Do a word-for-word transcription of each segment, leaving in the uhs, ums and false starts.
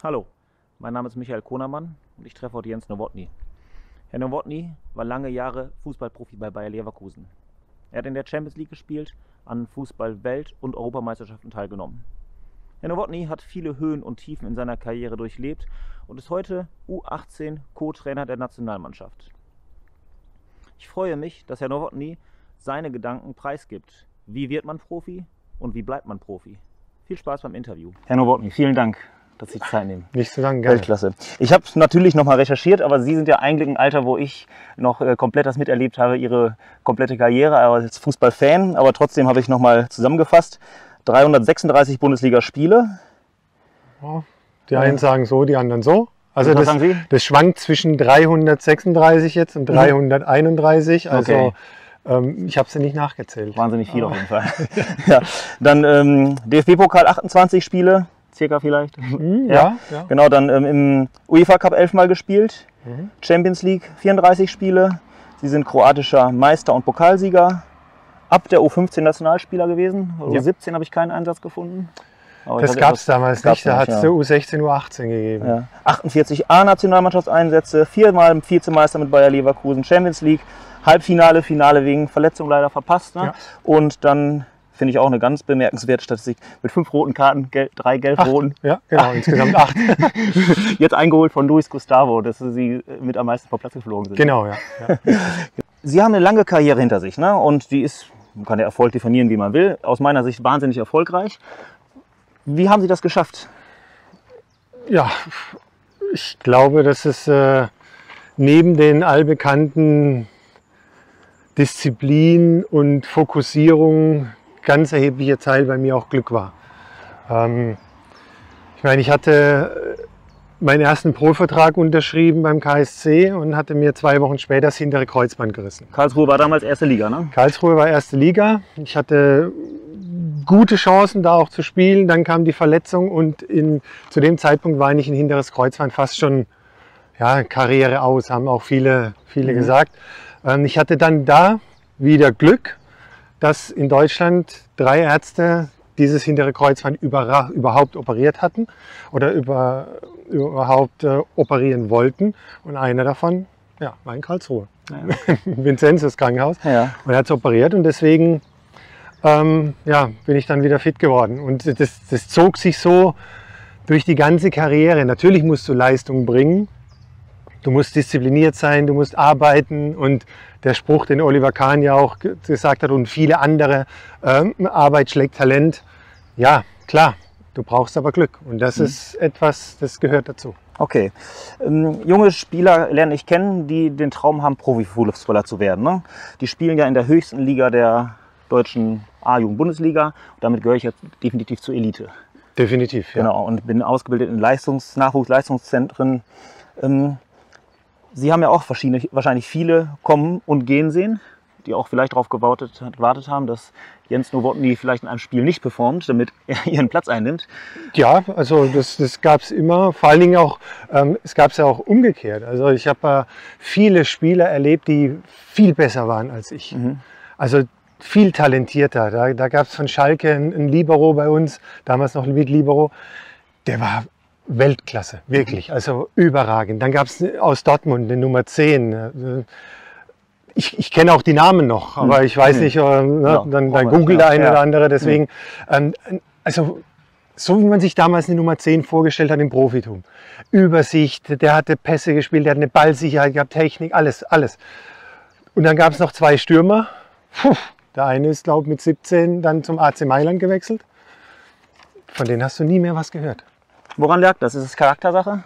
Hallo, mein Name ist Michael Konermann und ich treffe heute Jens Nowotny. Herr Nowotny war lange Jahre Fußballprofi bei Bayer Leverkusen. Er hat in der Champions League gespielt, an Fußball-Welt- und Europameisterschaften teilgenommen. Herr Nowotny hat viele Höhen und Tiefen in seiner Karriere durchlebt und ist heute U achtzehn Co-Trainer der Nationalmannschaft. Ich freue mich, dass Herr Nowotny seine Gedanken preisgibt. Wie wird man Profi und wie bleibt man Profi? Viel Spaß beim Interview. Herr Nowotny, vielen Dank, dass Sie Zeit nehmen. Nicht zu danken, gerne. Weltklasse. Ich habe natürlich noch mal recherchiert, aber Sie sind ja eigentlich im Alter, wo ich noch äh, komplett das miterlebt habe, Ihre komplette Karriere als Fußballfan. Aber trotzdem habe ich noch mal zusammengefasst. dreihundertsechsunddreißig Bundesligaspiele. Ja, die einen ja. sagen so, die anderen so. Also Was das, sagen Sie? das schwankt zwischen dreihundertsechsunddreißig jetzt und dreihunderteinunddreißig. Also Okay. ähm, ich habe sie nicht nachgezählt. Wahnsinnig viel auf jeden Fall. Ja. Dann ähm, D F B-Pokal achtundzwanzig Spiele, circa vielleicht. Mhm, ja, ja. Genau, dann ähm, im UEFA Cup elfmal gespielt. Mhm. Champions League vierunddreißig Spiele. Sie sind kroatischer Meister und Pokalsieger. Ab der U fünfzehn Nationalspieler gewesen. U siebzehn habe ich keinen Einsatz gefunden. Aber Das gab es damals nicht, da hat es ja. U sechzehn, U achtzehn gegeben. Ja. achtundvierzig A-Nationalmannschaftseinsätze, viermal Vizemeister mit Bayer Leverkusen, Champions League, Halbfinale, Finale wegen Verletzung leider verpasst. Ne? Ja. Und dann finde ich auch eine ganz bemerkenswerte Statistik mit fünf roten Karten, gel drei gelb-roten. Ja, genau, insgesamt acht. Jetzt eingeholt von Luis Gustavo, dass sie mit am meisten vom Platz geflogen sind. Genau, ja. ja. Sie haben eine lange Karriere hinter sich, ne? Und die ist, man kann der Erfolg definieren, wie man will, aus meiner Sicht wahnsinnig erfolgreich. Wie haben Sie das geschafft? Ja, ich glaube, dass es äh, neben den allbekannten Disziplin und Fokussierung ganz erheblicher Teil bei mir auch Glück war. Ähm, ich meine, ich hatte meinen ersten Profivertrag unterschrieben beim K S C und hatte mir zwei Wochen später das hintere Kreuzband gerissen. Karlsruhe war damals erste Liga, ne? Karlsruhe war erste Liga. Ich hatte gute Chancen, da auch zu spielen. Dann kam die Verletzung und in, zu dem Zeitpunkt war eigentlich ein hinteres Kreuzband fast schon ja, Karriere aus, haben auch viele, viele mhm. gesagt. Ähm, ich hatte dann da wieder Glück, dass in Deutschland drei Ärzte dieses hintere Kreuzband über, überhaupt operiert hatten oder über, überhaupt äh, operieren wollten. Und einer davon ja, war in Karlsruhe, ja, okay. Vincenzus Krankenhaus. Ja. Und er hat es operiert und deswegen ähm, ja, bin ich dann wieder fit geworden. Und das, das zog sich so durch die ganze Karriere. Natürlich musst du Leistung bringen. Du musst diszipliniert sein, du musst arbeiten und der Spruch, den Oliver Kahn ja auch gesagt hat und viele andere, ähm, Arbeit schlägt Talent. Ja, klar, du brauchst aber Glück und das mhm. ist etwas, das gehört dazu. Okay, ähm, junge Spieler lerne ich kennen, die den Traum haben, Profifußballer zu werden. Ne? Die spielen ja in der höchsten Liga der deutschen A-Jugend-Bundesliga und damit gehöre ich jetzt definitiv zur Elite. Definitiv, ja. Genau, und bin ausgebildet in Leistungs-, Nachwuchsleistungszentren. Ähm, Sie haben ja auch verschiedene, wahrscheinlich viele kommen und gehen sehen, die auch vielleicht darauf gewartet, gewartet haben, dass Jens Nowotny vielleicht in einem Spiel nicht performt, damit er ihren Platz einnimmt. Ja, also das, das gab es immer. Vor allen Dingen auch, ähm, es gab es ja auch umgekehrt. Also ich habe äh, viele Spieler erlebt, die viel besser waren als ich. Mhm. Also viel talentierter. Da, da gab es von Schalke einen, einen Libero bei uns, damals noch mit Libero, der war Weltklasse, wirklich, also überragend. Dann gab es aus Dortmund eine Nummer zehn. Ich, ich kenne auch die Namen noch, aber ich weiß nicht, äh, ne, ja, dann, dann googelt der eine ja. oder andere. Deswegen, ähm, also so wie man sich damals eine Nummer zehn vorgestellt hat im Profitum. Übersicht, der hatte Pässe gespielt, der hat eine Ballsicherheit gehabt, Technik, alles, alles. Und dann gab es noch zwei Stürmer. Puh, der eine ist, glaube ich, mit siebzehn dann zum A C Mailand gewechselt. Von denen hast du nie mehr was gehört. Woran lag das? Ist es Charaktersache?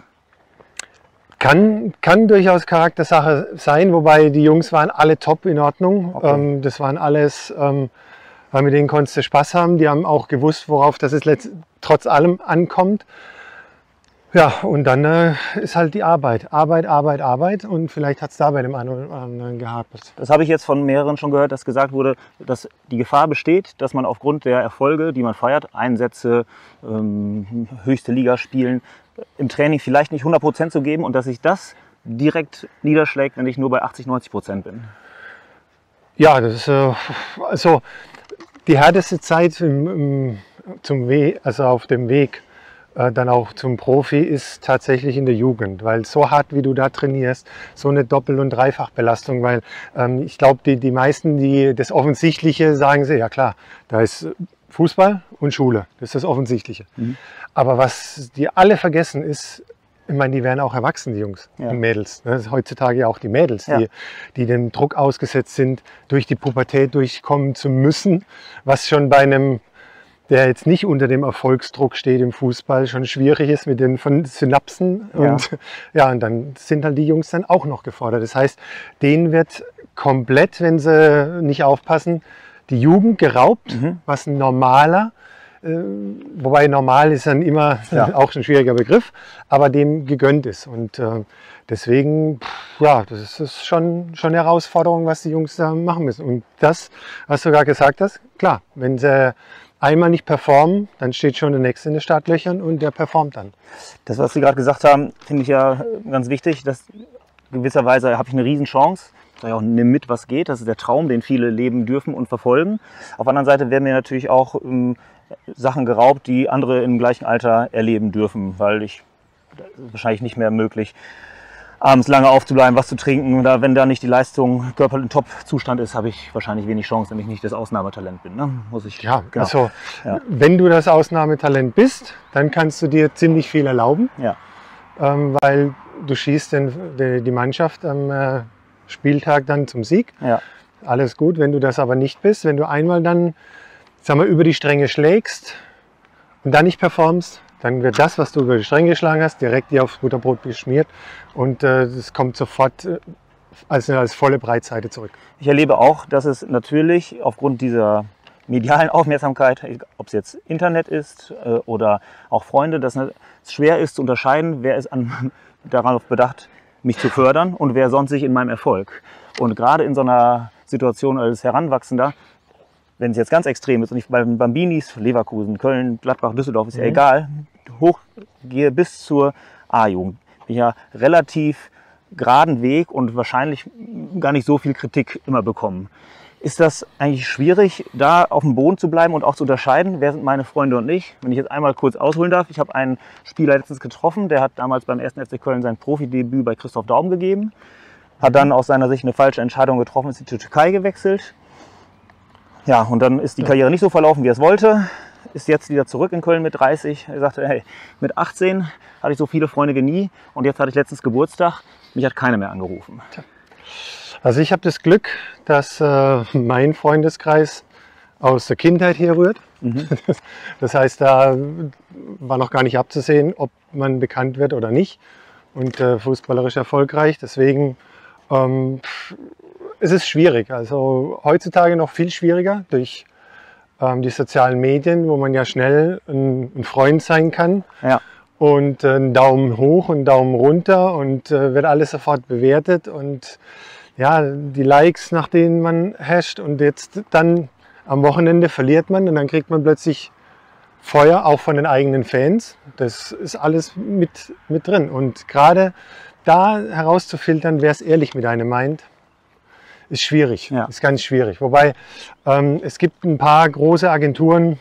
Kann, kann durchaus Charaktersache sein, wobei die Jungs waren alle top in Ordnung. Okay. Ähm, das waren alles, ähm, weil mit denen konntest du Spaß haben. Die haben auch gewusst, worauf das es trotz allem ankommt. Ja, und dann äh, ist halt die Arbeit. Arbeit, Arbeit, Arbeit. Und vielleicht hat es da bei dem einen oder anderen gehapert. Das habe ich jetzt von mehreren schon gehört, dass gesagt wurde, dass die Gefahr besteht, dass man aufgrund der Erfolge, die man feiert, Einsätze, ähm, höchste Liga spielen, im Training vielleicht nicht hundert Prozent zu geben und dass sich das direkt niederschlägt, wenn ich nur bei achtzig, neunzig Prozent bin. Ja, das ist äh, also die härteste Zeit im, im, zum We also auf dem Weg äh, dann auch zum Profi ist tatsächlich in der Jugend, weil so hart, wie du da trainierst, so eine Doppel- und Dreifachbelastung, weil ähm, ich glaube, die, die meisten, die das Offensichtliche sagen sie, ja klar, da ist Fußball und Schule, das ist das Offensichtliche. Mhm. Aber was die alle vergessen ist, ich meine, die werden auch erwachsen, die Jungs ja. und Mädels. Das ist heutzutage ja auch die Mädels, ja. die, die dem Druck ausgesetzt sind, durch die Pubertät durchkommen zu müssen, was schon bei einem, der jetzt nicht unter dem Erfolgsdruck steht im Fußball, schon schwierig ist mit den von Synapsen. Ja. Und, ja, und dann sind halt die Jungs dann auch noch gefordert. Das heißt, denen wird komplett, wenn sie nicht aufpassen, die Jugend geraubt, mhm. was ein normaler, wobei normal ist dann immer ja. auch ein schwieriger Begriff, aber dem gegönnt ist. Und äh, deswegen, ja, das ist schon, schon eine Herausforderung, was die Jungs da machen müssen. Und das, was du gerade gesagt hast, klar, wenn sie einmal nicht performen, dann steht schon der Nächste in den Startlöchern und der performt dann. Das, was Sie gerade gesagt haben, finde ich ja ganz wichtig. Dass gewisserweise habe ich eine Riesenchance. Ja, nimm mit, was geht. Das ist der Traum, den viele leben dürfen und verfolgen. Auf der anderen Seite werden mir natürlich auch ähm, Sachen geraubt, die andere im gleichen Alter erleben dürfen, weil ich wahrscheinlich nicht mehr möglich, abends lange aufzubleiben, was zu trinken. Oder wenn da nicht die Leistung körperlich im Top-Zustand ist, habe ich wahrscheinlich wenig Chance, wenn ich nicht das Ausnahmetalent bin. Ne? Muss ich, ja, genau. Also ja. wenn du das Ausnahmetalent bist, dann kannst du dir ziemlich viel erlauben, ja. ähm, weil du schießt den, die, die Mannschaft am äh, Spieltag dann zum Sieg. Ja. Alles gut, wenn du das aber nicht bist, wenn du einmal dann sagen wir, über die Stränge schlägst und dann nicht performst, dann wird das, was du über die Stränge geschlagen hast, direkt dir aufs Butterbrot geschmiert und es äh, kommt sofort äh, als, als volle Breitseite zurück. Ich erlebe auch, dass es natürlich aufgrund dieser medialen Aufmerksamkeit, ob es jetzt Internet ist äh, oder auch Freunde, dass es schwer ist zu unterscheiden, wer ist an, darauf bedacht, mich zu fördern und wer sonst sich in meinem Erfolg. Und gerade in so einer Situation als Heranwachsender, wenn es jetzt ganz extrem ist und ich bei den Bambinis, Leverkusen, Köln, Gladbach, Düsseldorf, ist ja mhm. egal, hochgehe bis zur A-Jugend, bin ich ja relativ geraden Weg und wahrscheinlich gar nicht so viel Kritik immer bekommen. Ist das eigentlich schwierig, da auf dem Boden zu bleiben und auch zu unterscheiden, wer sind meine Freunde und ich? Wenn ich jetzt einmal kurz ausholen darf, ich habe einen Spieler letztens getroffen, der hat damals beim ersten F C Köln sein Profidebüt bei Christoph Daum gegeben, hat dann aus seiner Sicht eine falsche Entscheidung getroffen, ist in die Türkei gewechselt. Ja, und dann ist die Karriere nicht so verlaufen, wie er es wollte. Ist jetzt wieder zurück in Köln mit dreißig. Er sagte, hey, mit achtzehn hatte ich so viele Freunde wie nie und jetzt hatte ich letztens Geburtstag. Mich hat keiner mehr angerufen. Also ich habe das Glück, dass äh, mein Freundeskreis aus der Kindheit hier rührt. Mhm. Das heißt, da war noch gar nicht abzusehen, ob man bekannt wird oder nicht und äh, fußballerisch erfolgreich. Deswegen ähm, es ist schwierig. Also heutzutage noch viel schwieriger durch ähm, die sozialen Medien, wo man ja schnell ein, ein Freund sein kann. Ja. Und äh, einen Daumen hoch und einen Daumen runter und äh, wird alles sofort bewertet. Und ja, die Likes, nach denen man hasht. Und jetzt dann am Wochenende verliert man und dann kriegt man plötzlich Feuer, auch von den eigenen Fans. Das ist alles mit, mit drin. Und gerade da herauszufiltern, wer es ehrlich mit einem meint, ist schwierig, ja. ist ganz schwierig. Wobei ähm, es gibt ein paar große Agenturen,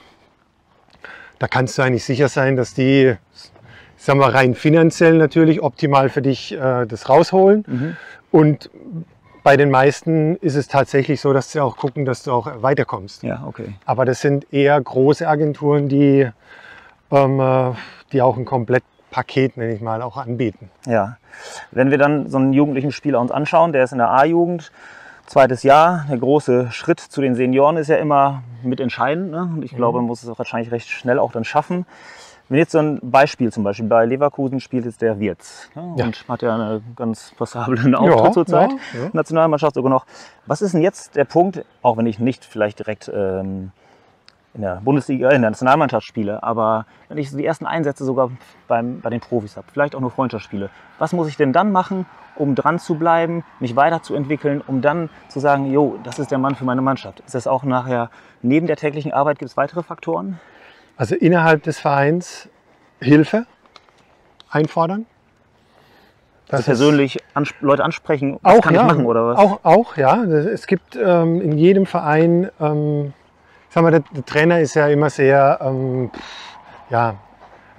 da kannst du eigentlich sicher sein, dass die, sagen wir rein finanziell natürlich optimal für dich äh, das rausholen. Mhm. Und bei den meisten ist es tatsächlich so, dass sie auch gucken, dass du auch weiterkommst. Ja, okay. Aber das sind eher große Agenturen, die, ähm, die auch ein Komplettpaket, nenne ich mal, auch anbieten. Ja, wenn wir dann so einen jugendlichen Spieler uns anschauen, der ist in der A-Jugend, zweites Jahr, der große Schritt zu den Senioren ist ja immer mitentscheidend. Ne? Und ich glaube, man muss es auch wahrscheinlich recht schnell auch dann schaffen. Wenn jetzt so ein Beispiel zum Beispiel bei Leverkusen spielt jetzt der Wirtz ne? ja. und hat ja einen ganz passablen Auftritt ja, zurzeit, ja, ja. Nationalmannschaft sogar noch. Was ist denn jetzt der Punkt, auch wenn ich nicht vielleicht direkt ähm, in der Bundesliga, in der Nationalmannschaft spiele, aber wenn ich die ersten Einsätze sogar beim, bei den Profis habe, vielleicht auch nur Freundschaftsspiele, was muss ich denn dann machen, um dran zu bleiben, mich weiterzuentwickeln, um dann zu sagen, jo, das ist der Mann für meine Mannschaft? Ist das auch nachher, neben der täglichen Arbeit, gibt es weitere Faktoren? Also innerhalb des Vereins Hilfe einfordern. Das also persönlich ans Leute ansprechen, was auch, kann ja, ich machen oder was? Auch, auch ja. Es gibt ähm, in jedem Verein, ähm, ich sag mal, der, der Trainer ist ja immer sehr, ähm, ja,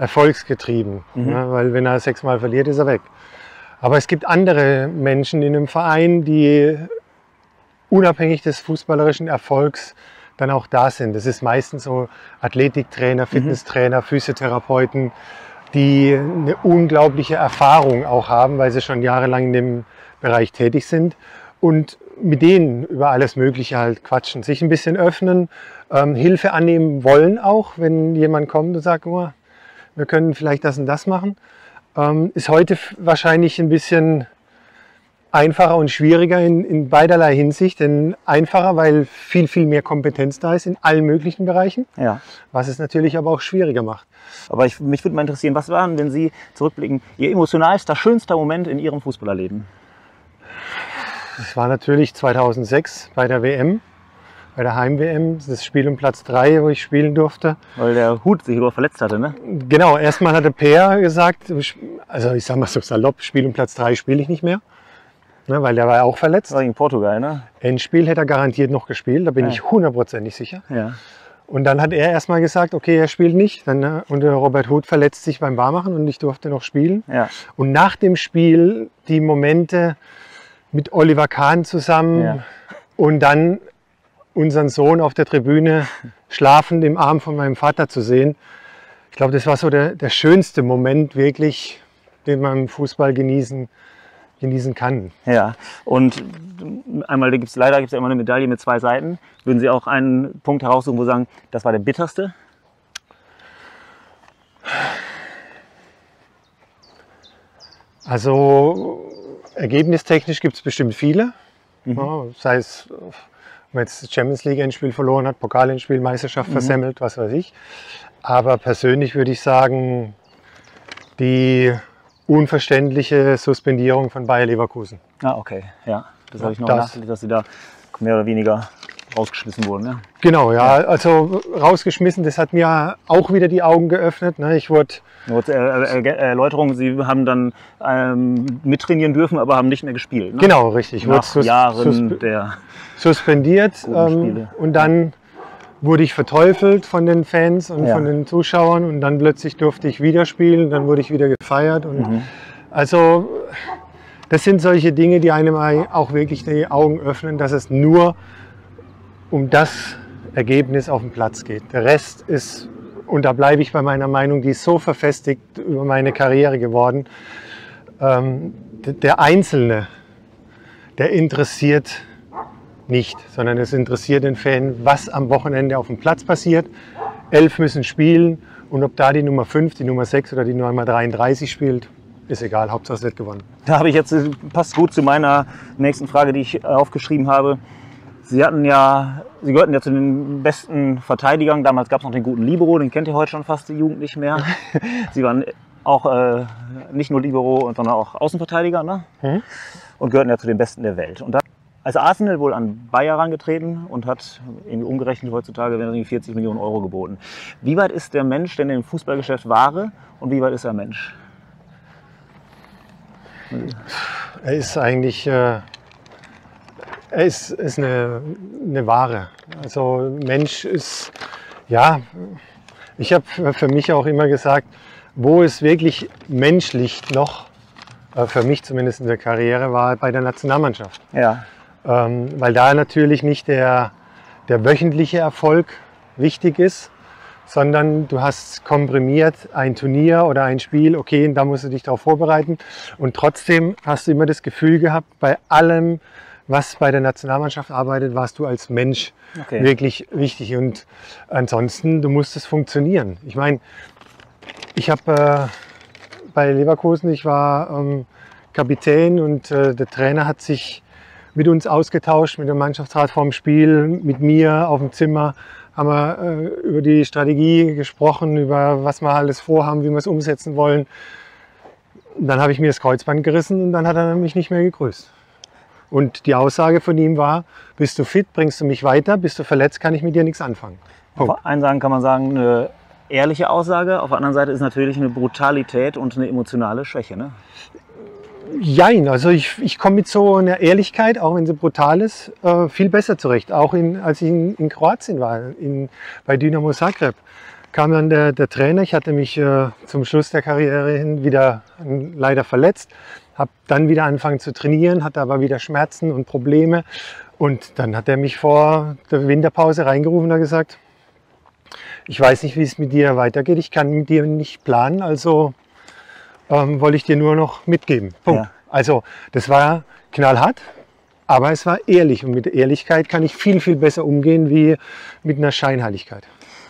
erfolgsgetrieben. Mhm. Ja, weil wenn er sechsmal verliert, ist er weg. Aber es gibt andere Menschen in einem Verein, die unabhängig des fußballerischen Erfolgs dann auch da sind. Das ist meistens so Athletiktrainer, Fitnesstrainer, mhm. Physiotherapeuten, die eine unglaubliche Erfahrung auch haben, weil sie schon jahrelang in dem Bereich tätig sind und mit denen über alles Mögliche halt quatschen, sich ein bisschen öffnen, ähm, Hilfe annehmen wollen auch, wenn jemand kommt und sagt, oh, wir können vielleicht das und das machen. Ähm, ist heute wahrscheinlich ein bisschen einfacher und schwieriger in, in beiderlei Hinsicht. Denn einfacher, weil viel, viel mehr Kompetenz da ist in allen möglichen Bereichen, ja. was es natürlich aber auch schwieriger macht. Aber ich, mich würde mal interessieren, was war denn, wenn Sie zurückblicken, Ihr emotionalster, schönster Moment in Ihrem Fußballerleben? Das war natürlich zweitausendsechs bei der W M, bei der Heim-W M, das Spiel um Platz drei, wo ich spielen durfte. Weil der Hut sich überhaupt verletzt hatte, ne? Genau, erstmal hatte Peer gesagt, also ich sag mal so salopp, Spiel um Platz drei spiele ich nicht mehr. Ne, weil der war ja auch verletzt. War gegen Portugal, ne? Endspiel hätte er garantiert noch gespielt, da bin ja. ich hundertprozentig sicher. Ja. Und dann hat er erstmal gesagt, okay, er spielt nicht. Dann, und Robert Huth verletzt sich beim Warmachen und ich durfte noch spielen. Ja. Und nach dem Spiel die Momente mit Oliver Kahn zusammen ja. und dann unseren Sohn auf der Tribüne schlafend im Arm von meinem Vater zu sehen. Ich glaube, das war so der, der schönste Moment wirklich, den man im Fußball genießen genießen kann. Ja, und einmal gibt's, leider gibt es ja immer eine Medaille mit zwei Seiten. Würden Sie auch einen Punkt heraussuchen, wo Sie sagen, das war der bitterste? Also ergebnistechnisch gibt es bestimmt viele. Mhm. Ja, sei es, wenn man jetzt das Champions League Endspiel verloren hat, Pokal-Endspiel, Meisterschaft mhm. versemmelt, was weiß ich. Aber persönlich würde ich sagen, die unverständliche Suspendierung von Bayer Leverkusen. Ah, okay, ja. Das ja, habe ich noch das. nachgelesen, dass Sie da mehr oder weniger rausgeschmissen wurden. Ne? Genau, ja, ja, also rausgeschmissen, das hat mir auch wieder die Augen geöffnet. Ne? Ich wurde... Erläuterung, Sie haben dann ähm, mittrainieren dürfen, aber haben nicht mehr gespielt. Ne? Genau, richtig. Nach sus Jahren sus der suspendiert ähm, und dann wurde ich verteufelt von den Fans und ja. von den Zuschauern und dann plötzlich durfte ich wieder spielen, dann wurde ich wieder gefeiert. Und mhm. Also das sind solche Dinge, die einem auch wirklich die Augen öffnen, dass es nur um das Ergebnis auf dem Platz geht. Der Rest ist, und da bleibe ich bei meiner Meinung, die ist so verfestigt über meine Karriere geworden, ähm, der Einzelne, der interessiert nicht, sondern es interessiert den Fan, was am Wochenende auf dem Platz passiert. Elf müssen spielen und ob da die Nummer fünf, die Nummer sechs oder die Nummer dreiunddreißig spielt, ist egal, Hauptsache es wird gewonnen. Da habe ich jetzt, passt gut zu meiner nächsten Frage, die ich aufgeschrieben habe. Sie hatten ja, Sie gehörten ja zu den besten Verteidigern. Damals gab es noch den guten Libero, den kennt ihr heute schon fast die Jugend nicht mehr. Sie waren auch äh, nicht nur Libero, sondern auch Außenverteidiger, ne? Mhm. Und gehörten ja zu den Besten der Welt. Und dann als Arsenal wohl an Bayer herangetreten und hat irgendwie umgerechnet heutzutage werden irgendwie vierzig Millionen Euro geboten. Wie weit ist der Mensch denn im Fußballgeschäft Ware und wie weit ist er Mensch? Er ist eigentlich äh, er ist, ist eine, eine Ware. Also Mensch ist, ja, ich habe für mich auch immer gesagt, wo es wirklich menschlich noch, äh, für mich zumindest in der Karriere, war bei der Nationalmannschaft. Ja. Ähm, weil da natürlich nicht der, der wöchentliche Erfolg wichtig ist, sondern du hast komprimiert ein Turnier oder ein Spiel, okay, da musst du dich darauf vorbereiten. Und trotzdem hast du immer das Gefühl gehabt, bei allem, was bei der Nationalmannschaft arbeitet, warst du als Mensch okay. wirklich wichtig. Und ansonsten, du musstest funktionieren. Ich meine, ich habe äh, bei Leverkusen, ich war ähm, Kapitän und äh, der Trainer hat sich mit uns ausgetauscht, mit dem Mannschaftsrat vorm Spiel, mit mir auf dem Zimmer, haben wir äh, über die Strategie gesprochen, über was wir alles vorhaben, wie wir es umsetzen wollen. Und dann habe ich mir das Kreuzband gerissen und dann hat er mich nicht mehr gegrüßt. Und die Aussage von ihm war, bist du fit, bringst du mich weiter, bist du verletzt, kann ich mit dir nichts anfangen. Punkt. Auf einen Seite kann man sagen, eine ehrliche Aussage, auf der anderen Seite ist natürlich eine Brutalität und eine emotionale Schwäche. Ne? Jein, also ich, ich komme mit so einer Ehrlichkeit, auch wenn sie brutal ist, äh, viel besser zurecht. Auch in, als ich in, in Kroatien war, in, bei Dynamo Zagreb. kam dann der, der Trainer. Ich hatte mich äh, zum Schluss der Karriere hin wieder äh, leider verletzt, habe dann wieder angefangen zu trainieren, hatte aber wieder Schmerzen und Probleme. Und dann hat er mich vor der Winterpause reingerufen und hat gesagt, ich weiß nicht, wie es mit dir weitergeht, ich kann mit dir nicht planen, also ähm, wollte ich dir nur noch mitgeben. Punkt. Ja. Also das war knallhart, aber es war ehrlich und mit Ehrlichkeit kann ich viel, viel besser umgehen wie mit einer Scheinheiligkeit.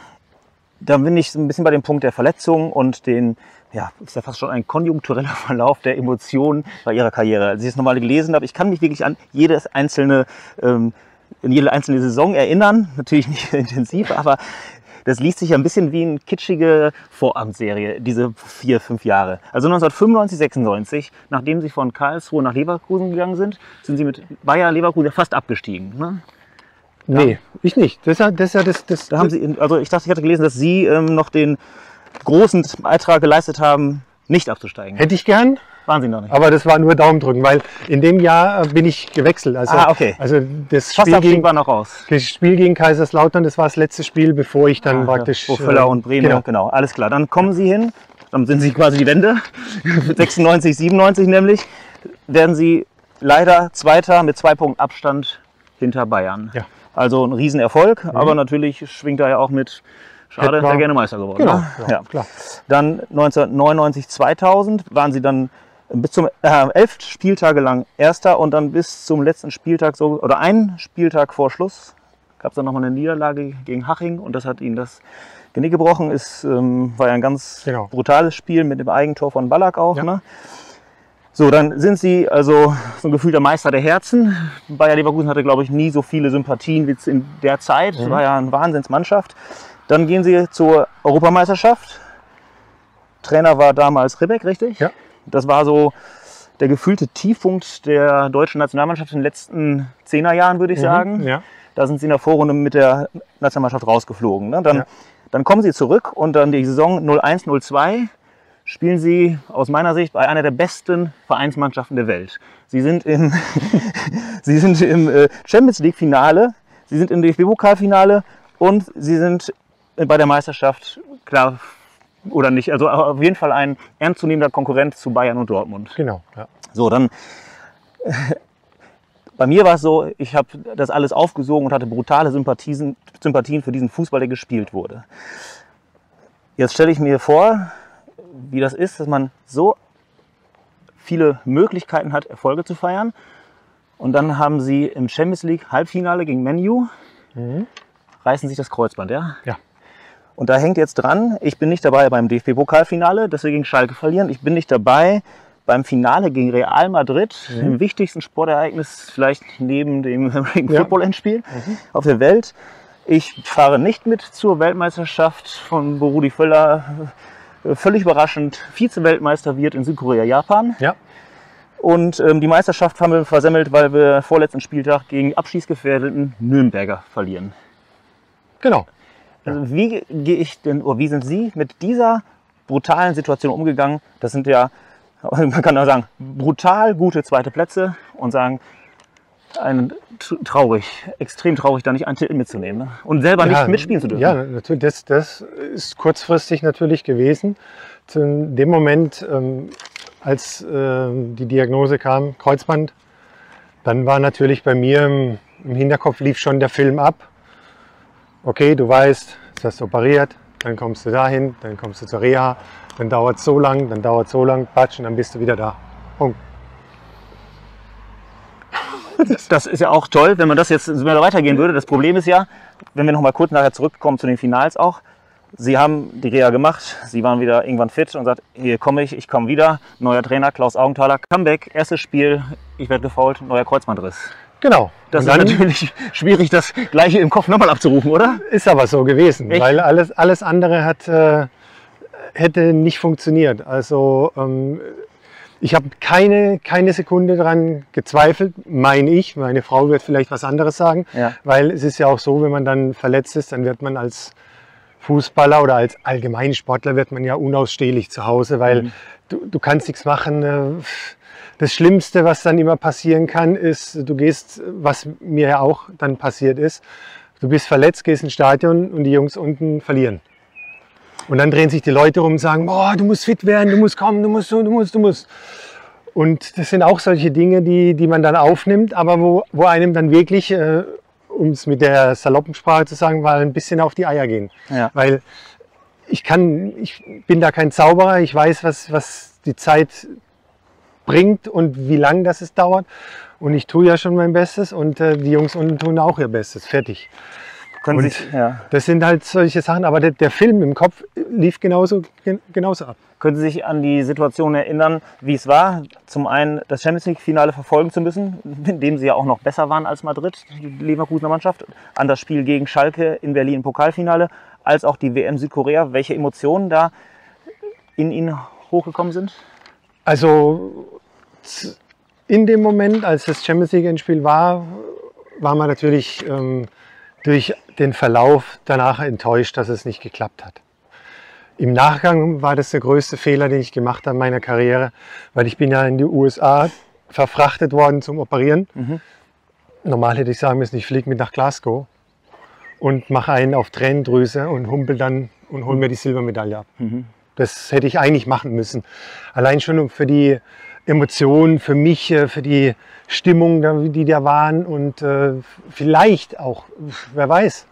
Da bin ich so ein bisschen bei dem Punkt der Verletzung und den, ja, ist ja fast schon ein konjunktureller Verlauf der Emotionen bei Ihrer Karriere. Als ich es nochmal gelesen habe, ich kann mich wirklich an jedes einzelne, ähm, in jede einzelne Saison erinnern, natürlich nicht intensiv, aber das liest sich ja ein bisschen wie eine kitschige Vorabendserie, diese vier, fünf Jahre. Also neunzehnhundertfünfundneunzig, sechsundneunzig, nachdem Sie von Karlsruhe nach Leverkusen gegangen sind, sind Sie mit Bayer Leverkusen fast abgestiegen, ne? Nee, ja. Ich nicht. Das, das, das, das, da haben Sie, also ich dachte, ich hatte gelesen, dass Sie ähm, noch den großen Beitrag geleistet haben, nicht abzusteigen. Hätte ich gern. Waren Sie noch nicht. Aber das war nur Daumen drücken, weil in dem Jahr bin ich gewechselt. Also, ah, okay. Also das Spiel gegen, war noch raus. Das Spiel gegen Kaiserslautern, das war das letzte Spiel, bevor ich dann ah, praktisch... Wo Völler und Bremen, genau. genau. Alles klar. Dann kommen Sie hin, dann sind Sie quasi die Wende. sechsundneunzig, siebenundneunzig nämlich, werden Sie leider Zweiter mit zwei Punkten Abstand hinter Bayern. Ja. Also ein Riesenerfolg, mhm. aber natürlich schwingt da ja auch mit... Schade, wäre gerne Meister geworden. Genau, ne? ja, ja. Klar. Dann neunzehnhundertneunundneunzig, zweitausend waren Sie dann bis zum äh, elf Spieltage lang Erster und dann bis zum letzten Spieltag, so, oder einen Spieltag vor Schluss, gab es dann nochmal eine Niederlage gegen Haching und das hat Ihnen das Genick gebrochen. Es ähm, war ja ein ganz genau. brutales Spiel mit dem Eigentor von Ballack auch. Ja. Ne? So, dann sind Sie also so ein gefühlter Meister der Herzen. Bayer Leverkusen hatte, glaube ich, nie so viele Sympathien wie in der Zeit. Es mhm. war ja eine Wahnsinnsmannschaft. Dann gehen Sie zur Europameisterschaft. Trainer war damals Ribbeck, richtig? Ja. Das war so der gefühlte Tiefpunkt der deutschen Nationalmannschaft in den letzten Zehnerjahren, würde ich mhm. sagen. Ja. Da sind Sie in der Vorrunde mit der Nationalmannschaft rausgeflogen. Ne? Dann, ja. dann kommen Sie zurück und dann die Saison null eins null zwei spielen Sie aus meiner Sicht bei einer der besten Vereinsmannschaften der Welt. Sie sind im, Sie sind im Champions League Finale, Sie sind im D F B-Pokalfinale und Sie sind bei der Meisterschaft, klar oder nicht, also auf jeden Fall ein ernstzunehmender Konkurrent zu Bayern und Dortmund. Genau, ja. So, dann, äh, bei mir war es so, ich habe das alles aufgesogen und hatte brutale Sympathien, Sympathien für diesen Fußball, der gespielt wurde. Jetzt stelle ich mir vor, wie das ist, dass man so viele Möglichkeiten hat, Erfolge zu feiern. Und dann haben Sie im Champions League Halbfinale gegen Man U, mhm. reißen sich das Kreuzband, ja? Ja. Und da hängt jetzt dran, ich bin nicht dabei beim D F B-Pokalfinale, dass wir gegen Schalke verlieren. Ich bin nicht dabei beim Finale gegen Real Madrid, mhm. dem wichtigsten Sportereignis vielleicht neben dem American Football-Endspiel mhm. auf der Welt. Ich fahre nicht mit zur Weltmeisterschaft von wo Rudi Völler völlig überraschend Vize-Weltmeister wird in Südkorea, Japan. Ja. Und ähm, die Meisterschaft haben wir versemmelt, weil wir vorletzten Spieltag gegen abschießgefährdeten Nürnberger verlieren. Genau. Also wie gehe ich denn, oder wie sind Sie mit dieser brutalen Situation umgegangen? Das sind ja, man kann auch sagen, brutal gute zweite Plätze und sagen, ein, traurig, extrem traurig, da nicht einen Titel mitzunehmen, ne? Und selber ja, nicht mitspielen zu dürfen. Ja, natürlich, das, das ist kurzfristig natürlich gewesen. Zu dem Moment, ähm, als äh, die Diagnose kam, Kreuzband, dann war natürlich bei mir im, im Hinterkopf lief schon der Film ab. Okay, du weißt, du hast operiert, dann kommst du dahin, dann kommst du zur Reha, dann dauert es so lang, dann dauert es so lang, patsch, und dann bist du wieder da. Punkt. Das ist ja auch toll, wenn man das jetzt wenn man da weitergehen würde. Das Problem ist ja, wenn wir noch mal kurz nachher zurückkommen zu den Finals auch, Sie haben die Reha gemacht, Sie waren wieder irgendwann fit und sagt, hier komme ich, ich komme wieder. Neuer Trainer, Klaus Augenthaler, Comeback, erstes Spiel, ich werde gefoult, neuer Kreuzbandriss. Genau. Das ist natürlich schwierig, das Gleiche im Kopf nochmal abzurufen, oder? Ist aber so gewesen, Echt? weil alles, alles andere hat, äh, hätte nicht funktioniert. Also ähm, ich habe keine, keine Sekunde daran gezweifelt, meine ich. Meine Frau wird vielleicht was anderes sagen, ja. weil es ist ja auch so, wenn man dann verletzt ist, dann wird man als Fußballer oder als allgemein Sportler wird man ja unausstehlich zu Hause, weil mhm. du, du kannst nichts machen. Das Schlimmste, was dann immer passieren kann, ist, du gehst, was mir ja auch dann passiert ist, du bist verletzt, gehst ins Stadion und die Jungs unten verlieren. Und dann drehen sich die Leute um und sagen, boah, du musst fit werden, du musst kommen, du musst, du musst, du musst. Und das sind auch solche Dinge, die, die man dann aufnimmt, aber wo, wo einem dann wirklich, äh, um es mit der saloppen Sprache zu sagen, mal ein bisschen auf die Eier gehen. Ja. Weil ich kann, ich bin da kein Zauberer, ich weiß, was, was die Zeit bringt und wie lange das es dauert. Und ich tue ja schon mein Bestes und äh, die Jungs unten tun auch ihr Bestes. Fertig. Können Und sich, ja. das sind halt solche Sachen, aber der, der Film im Kopf lief genauso, gen, genauso ab. Können Sie sich an die Situation erinnern, wie es war, zum einen das Champions League-Finale verfolgen zu müssen, in dem Sie ja auch noch besser waren als Madrid, die Leverkusener Mannschaft, an das Spiel gegen Schalke in Berlin im Pokalfinale, als auch die W M Südkorea. Welche Emotionen da in Ihnen hochgekommen sind? Also in dem Moment, als das Champions League-Endspiel war, war man natürlich ähm, durch den Verlauf danach enttäuscht, dass es nicht geklappt hat. Im Nachgang war das der größte Fehler, den ich gemacht habe in meiner Karriere, weil ich bin ja in die U S A verfrachtet worden zum Operieren. Mhm. Normal hätte ich sagen müssen, ich fliege mit nach Glasgow und mache einen auf Tränendrüse und humpel dann und hole mir die Silbermedaille ab. Mhm. Das hätte ich eigentlich machen müssen. Allein schon für die Emotionen, für mich, für die Stimmung, die da waren und äh, vielleicht auch, wer weiß,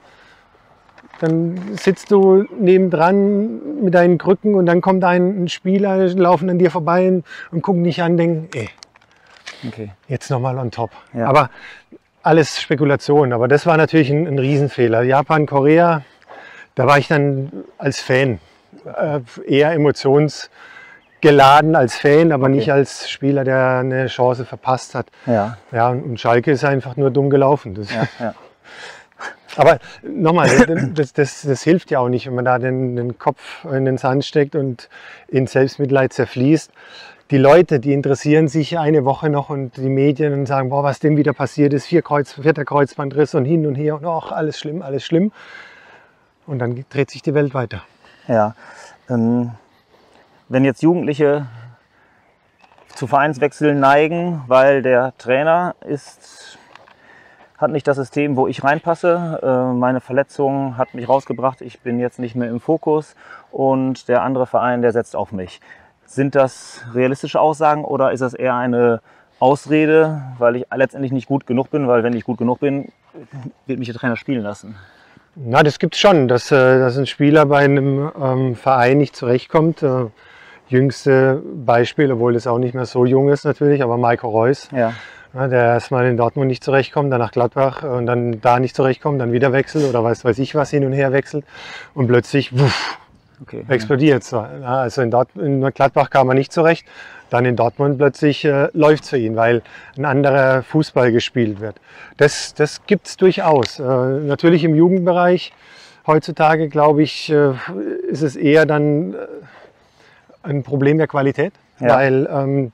dann sitzt du nebendran mit deinen Krücken und dann kommt ein Spieler, laufen an dir vorbei und, und gucken dich an und denken, ey, okay, jetzt nochmal on top. Ja. Aber alles Spekulation, aber das war natürlich ein, ein Riesenfehler. Japan, Korea, da war ich dann als Fan, äh, eher emotionsgeladen als Fan, aber okay. nicht als Spieler, der eine Chance verpasst hat. Ja. Ja, und Schalke ist einfach nur dumm gelaufen. Das ja, ja. Aber nochmal, das, das, das hilft ja auch nicht, wenn man da den, den Kopf in den Sand steckt und in Selbstmitleid zerfließt. Die Leute, die interessieren sich eine Woche noch und die Medien und sagen, boah, was dem wieder passiert ist, vier Kreuz, vierter Kreuzbandriss und hin und her und ach, alles schlimm, alles schlimm. Und dann dreht sich die Welt weiter. Ja, ähm, wenn jetzt Jugendliche zu Vereinswechseln neigen, weil der Trainer ist, hat nicht das System, wo ich reinpasse, äh, meine Verletzung hat mich rausgebracht, ich bin jetzt nicht mehr im Fokus und der andere Verein, der setzt auf mich. Sind das realistische Aussagen oder ist das eher eine Ausrede, weil ich letztendlich nicht gut genug bin, weil wenn ich gut genug bin, wird mich der Trainer spielen lassen? Na, das gibt es schon, dass, äh, dass ein Spieler bei einem ähm, Verein nicht zurechtkommt. Äh, jüngste Beispiel, obwohl das auch nicht mehr so jung ist natürlich, aber Marco Reus, ja. Ja, der erstmal in Dortmund nicht zurechtkommt, dann nach Gladbach und dann da nicht zurechtkommt, dann wieder wechselt oder weiß, weiß ich was hin und her wechselt und plötzlich wuff, okay, explodiert es. Ja. Also in, Dort, in Gladbach kam er nicht zurecht, dann in Dortmund plötzlich äh, läuft es für ihn, weil ein anderer Fußball gespielt wird. Das, das gibt es durchaus. Äh, natürlich im Jugendbereich heutzutage, glaube ich, äh, ist es eher dann äh, ein Problem der Qualität, ja. weil ähm,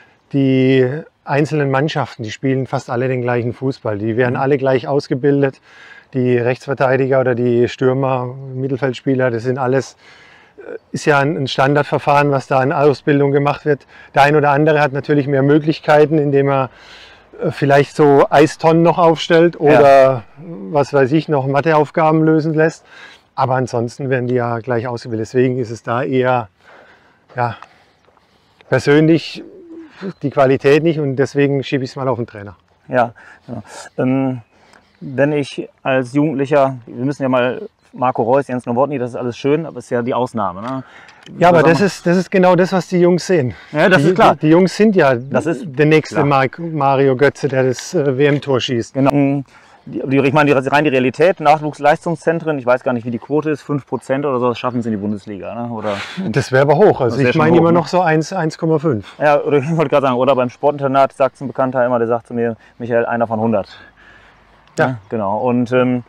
die einzelnen Mannschaften, die spielen fast alle den gleichen Fußball. Die werden alle gleich ausgebildet. Die Rechtsverteidiger oder die Stürmer, Mittelfeldspieler, das sind alles, ist ja ein Standardverfahren, was da an Ausbildung gemacht wird. Der ein oder andere hat natürlich mehr Möglichkeiten, indem er vielleicht so Eistonnen noch aufstellt oder ja. was weiß ich, noch Matheaufgaben lösen lässt. Aber ansonsten werden die ja gleich ausgebildet. Deswegen ist es da eher, ja, persönlich die Qualität nicht und deswegen schiebe ich es mal auf den Trainer. Ja, ja. Ähm, wenn ich als Jugendlicher, wir müssen ja mal Marco Reus, Jens Nowotny, das ist alles schön, aber es ist ja die Ausnahme. Ne? Ja, aber das ist, das ist genau das, was die Jungs sehen. Ja, das die, ist klar. Die, die Jungs sind ja das ist der nächste Mario Götze, der das äh, W M-Tor schießt. Genau. Die, die, ich meine, die, rein die Realität, Nachwuchsleistungszentren, ich weiß gar nicht, wie die Quote ist, fünf Prozent oder so, das schaffen sie in die Bundesliga. Ne? Oder, das wäre aber hoch, also ich meine immer noch so eins Komma fünf. Ja, oder ich wollte gerade sagen, oder beim Sportinternat sagt es ein Bekannter immer, der sagt zu mir, Michael, einer von hundert. Ja, ja genau. Und ähm,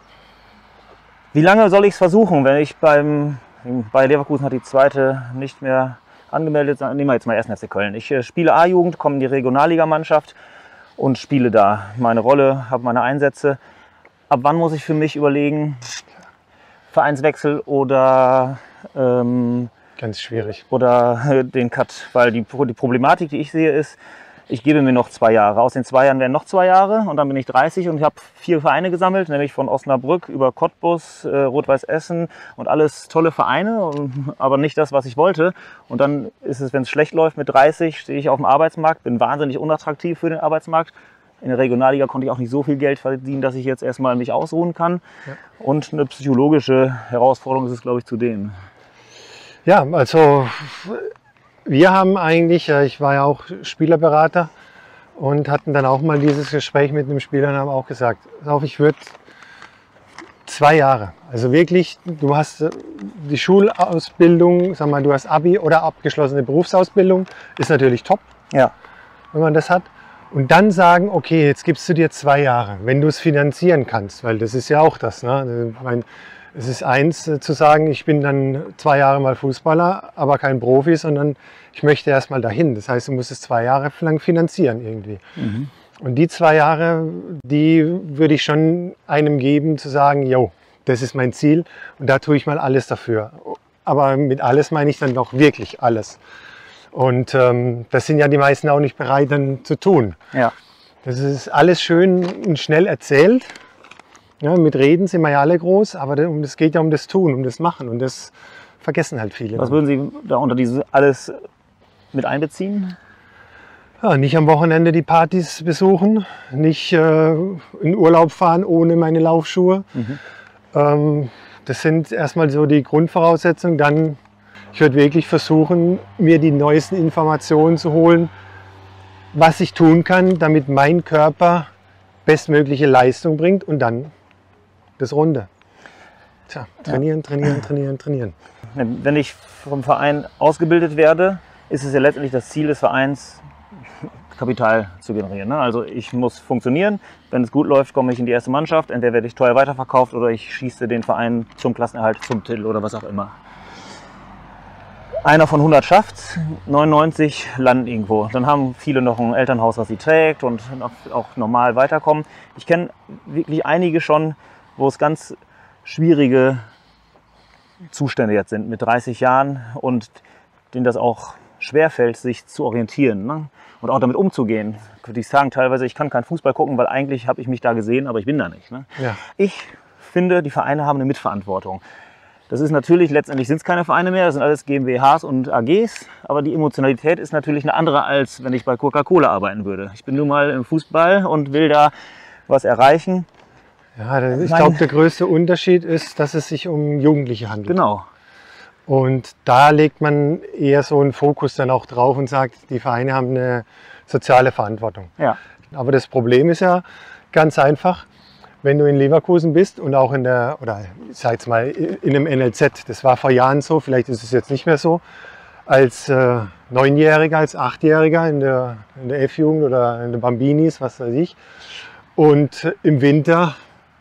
wie lange soll ich es versuchen, wenn ich beim, bei Leverkusen hat die zweite nicht mehr angemeldet, nehmen wir jetzt mal ersten F C Köln. Ich äh, spiele A-Jugend, komme in die Regionalligamannschaft und spiele da meine Rolle, habe meine Einsätze. Ab wann muss ich für mich überlegen, Vereinswechsel oder ähm, ganz schwierig oder äh, den Cut, weil die, die Problematik, die ich sehe, ist, ich gebe mir noch zwei Jahre. Aus den zwei Jahren werden noch zwei Jahre und dann bin ich dreißig und ich habe vier Vereine gesammelt, nämlich von Osnabrück über Cottbus, äh, Rot-Weiß Essen und alles tolle Vereine, aber nicht das, was ich wollte. Und dann ist es, wenn es schlecht läuft mit dreißig, stehe ich auf dem Arbeitsmarkt, bin wahnsinnig unattraktiv für den Arbeitsmarkt. In der Regionalliga konnte ich auch nicht so viel Geld verdienen, dass ich jetzt erstmal mich ausruhen kann. Ja. Und eine psychologische Herausforderung ist es, glaube ich, zudem. Ja, also wir haben eigentlich, ich war ja auch Spielerberater und hatten dann auch mal dieses Gespräch mit einem Spieler und haben auch gesagt, ich würde zwei Jahre, also wirklich, du hast die Schulausbildung, sag mal, du hast Abi oder abgeschlossene Berufsausbildung, ist natürlich top, ja, wenn man das hat. Und dann sagen, okay, jetzt gibst du dir zwei Jahre, wenn du es finanzieren kannst, weil das ist ja auch das, ne? Ich meine, es ist eins äh, zu sagen, ich bin dann zwei Jahre mal Fußballer, aber kein Profi, sondern ich möchte erst mal dahin. Das heißt, du musst es zwei Jahre lang finanzieren irgendwie. Mhm. Und die zwei Jahre, die würde ich schon einem geben, zu sagen, jo, das ist mein Ziel und da tue ich mal alles dafür. Aber mit alles meine ich dann doch wirklich alles. Und ähm, das sind ja die meisten auch nicht bereit dann zu tun. Ja. Das ist alles schön und schnell erzählt. Ja, mit Reden sind wir ja alle groß, aber es geht ja um das Tun, um das Machen und das vergessen halt viele. Was würden Sie da unter dieses alles mit einbeziehen? Ja, nicht am Wochenende die Partys besuchen, nicht äh, in Urlaub fahren ohne meine Laufschuhe. Mhm. Ähm, das sind erstmal so die Grundvoraussetzungen. Dann, ich würde wirklich versuchen, mir die neuesten Informationen zu holen, was ich tun kann, damit mein Körper bestmögliche Leistung bringt und dann das Runde. Tja, trainieren, ja. trainieren, trainieren, trainieren. Wenn, wenn ich vom Verein ausgebildet werde, ist es ja letztendlich das Ziel des Vereins, Kapital zu generieren. Ne? Also ich muss funktionieren. Wenn es gut läuft, komme ich in die erste Mannschaft. Entweder werde ich teuer weiterverkauft oder ich schieße den Verein zum Klassenerhalt, zum Titel oder was auch immer. Einer von hundert schafft, neunundneunzig landen irgendwo. Dann haben viele noch ein Elternhaus, was sie trägt und auch normal weiterkommen. Ich kenne wirklich einige schon, wo es ganz schwierige Zustände jetzt sind mit dreißig Jahren und denen das auch schwerfällt, sich zu orientieren, ne? Und auch damit umzugehen. Die sagen teilweise, ich kann keinen Fußball gucken, weil eigentlich habe ich mich da gesehen, aber ich bin da nicht. Ne? Ja. Ich finde, die Vereine haben eine Mitverantwortung. Das ist natürlich, letztendlich sind es keine Vereine mehr, das sind alles GmbHs und A Gs, aber die Emotionalität ist natürlich eine andere, als wenn ich bei Coca-Cola arbeiten würde. Ich bin nun mal im Fußball und will da was erreichen. Ja, ich glaube, der größte Unterschied ist, dass es sich um Jugendliche handelt. Genau. Und da legt man eher so einen Fokus dann auch drauf und sagt, die Vereine haben eine soziale Verantwortung. Ja. Aber das Problem ist ja ganz einfach, wenn du in Leverkusen bist und auch in der, oder ich sag jetzt mal, in einem N L Z, das war vor Jahren so, vielleicht ist es jetzt nicht mehr so, als äh, Neunjähriger, als Achtjähriger in der, in der F-Jugend oder in der Bambinis, was weiß ich, und im Winter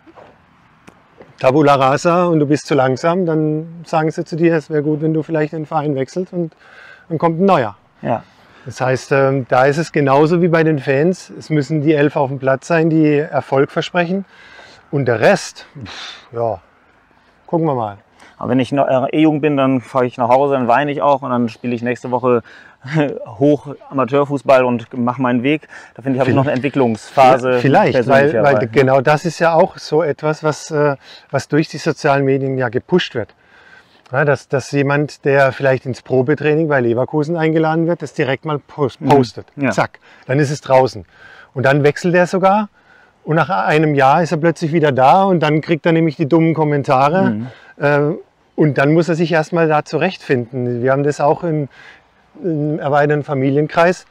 Tabula rasa und du bist zu langsam, dann sagen sie zu dir, es wäre gut, wenn du vielleicht den Verein wechselst und dann kommt ein neuer. Ja. Das heißt, ähm, da ist es genauso wie bei den Fans. Es müssen die elf auf dem Platz sein, die Erfolg versprechen. Und der Rest, pff, ja, gucken wir mal. Aber wenn ich E-Jugend bin, dann fahre ich nach Hause, dann weine ich auch und dann spiele ich nächste Woche hoch Amateurfußball und mache meinen Weg. Da finde ich, habe ich noch eine Entwicklungsphase. Vielleicht, weil, weil genau das ist ja auch so etwas, was, was durch die sozialen Medien ja gepusht wird. Ja, dass, dass jemand, der vielleicht ins Probetraining bei Leverkusen eingeladen wird, das direkt mal postet. Mhm. Ja. Zack, dann ist es draußen. Und dann wechselt er sogar und nach einem Jahr ist er plötzlich wieder da und dann kriegt er nämlich die dummen Kommentare. Mhm. Äh, und dann muss er sich erstmal da zurechtfinden. Wir haben das auch in, im erweiterten Familienkreis,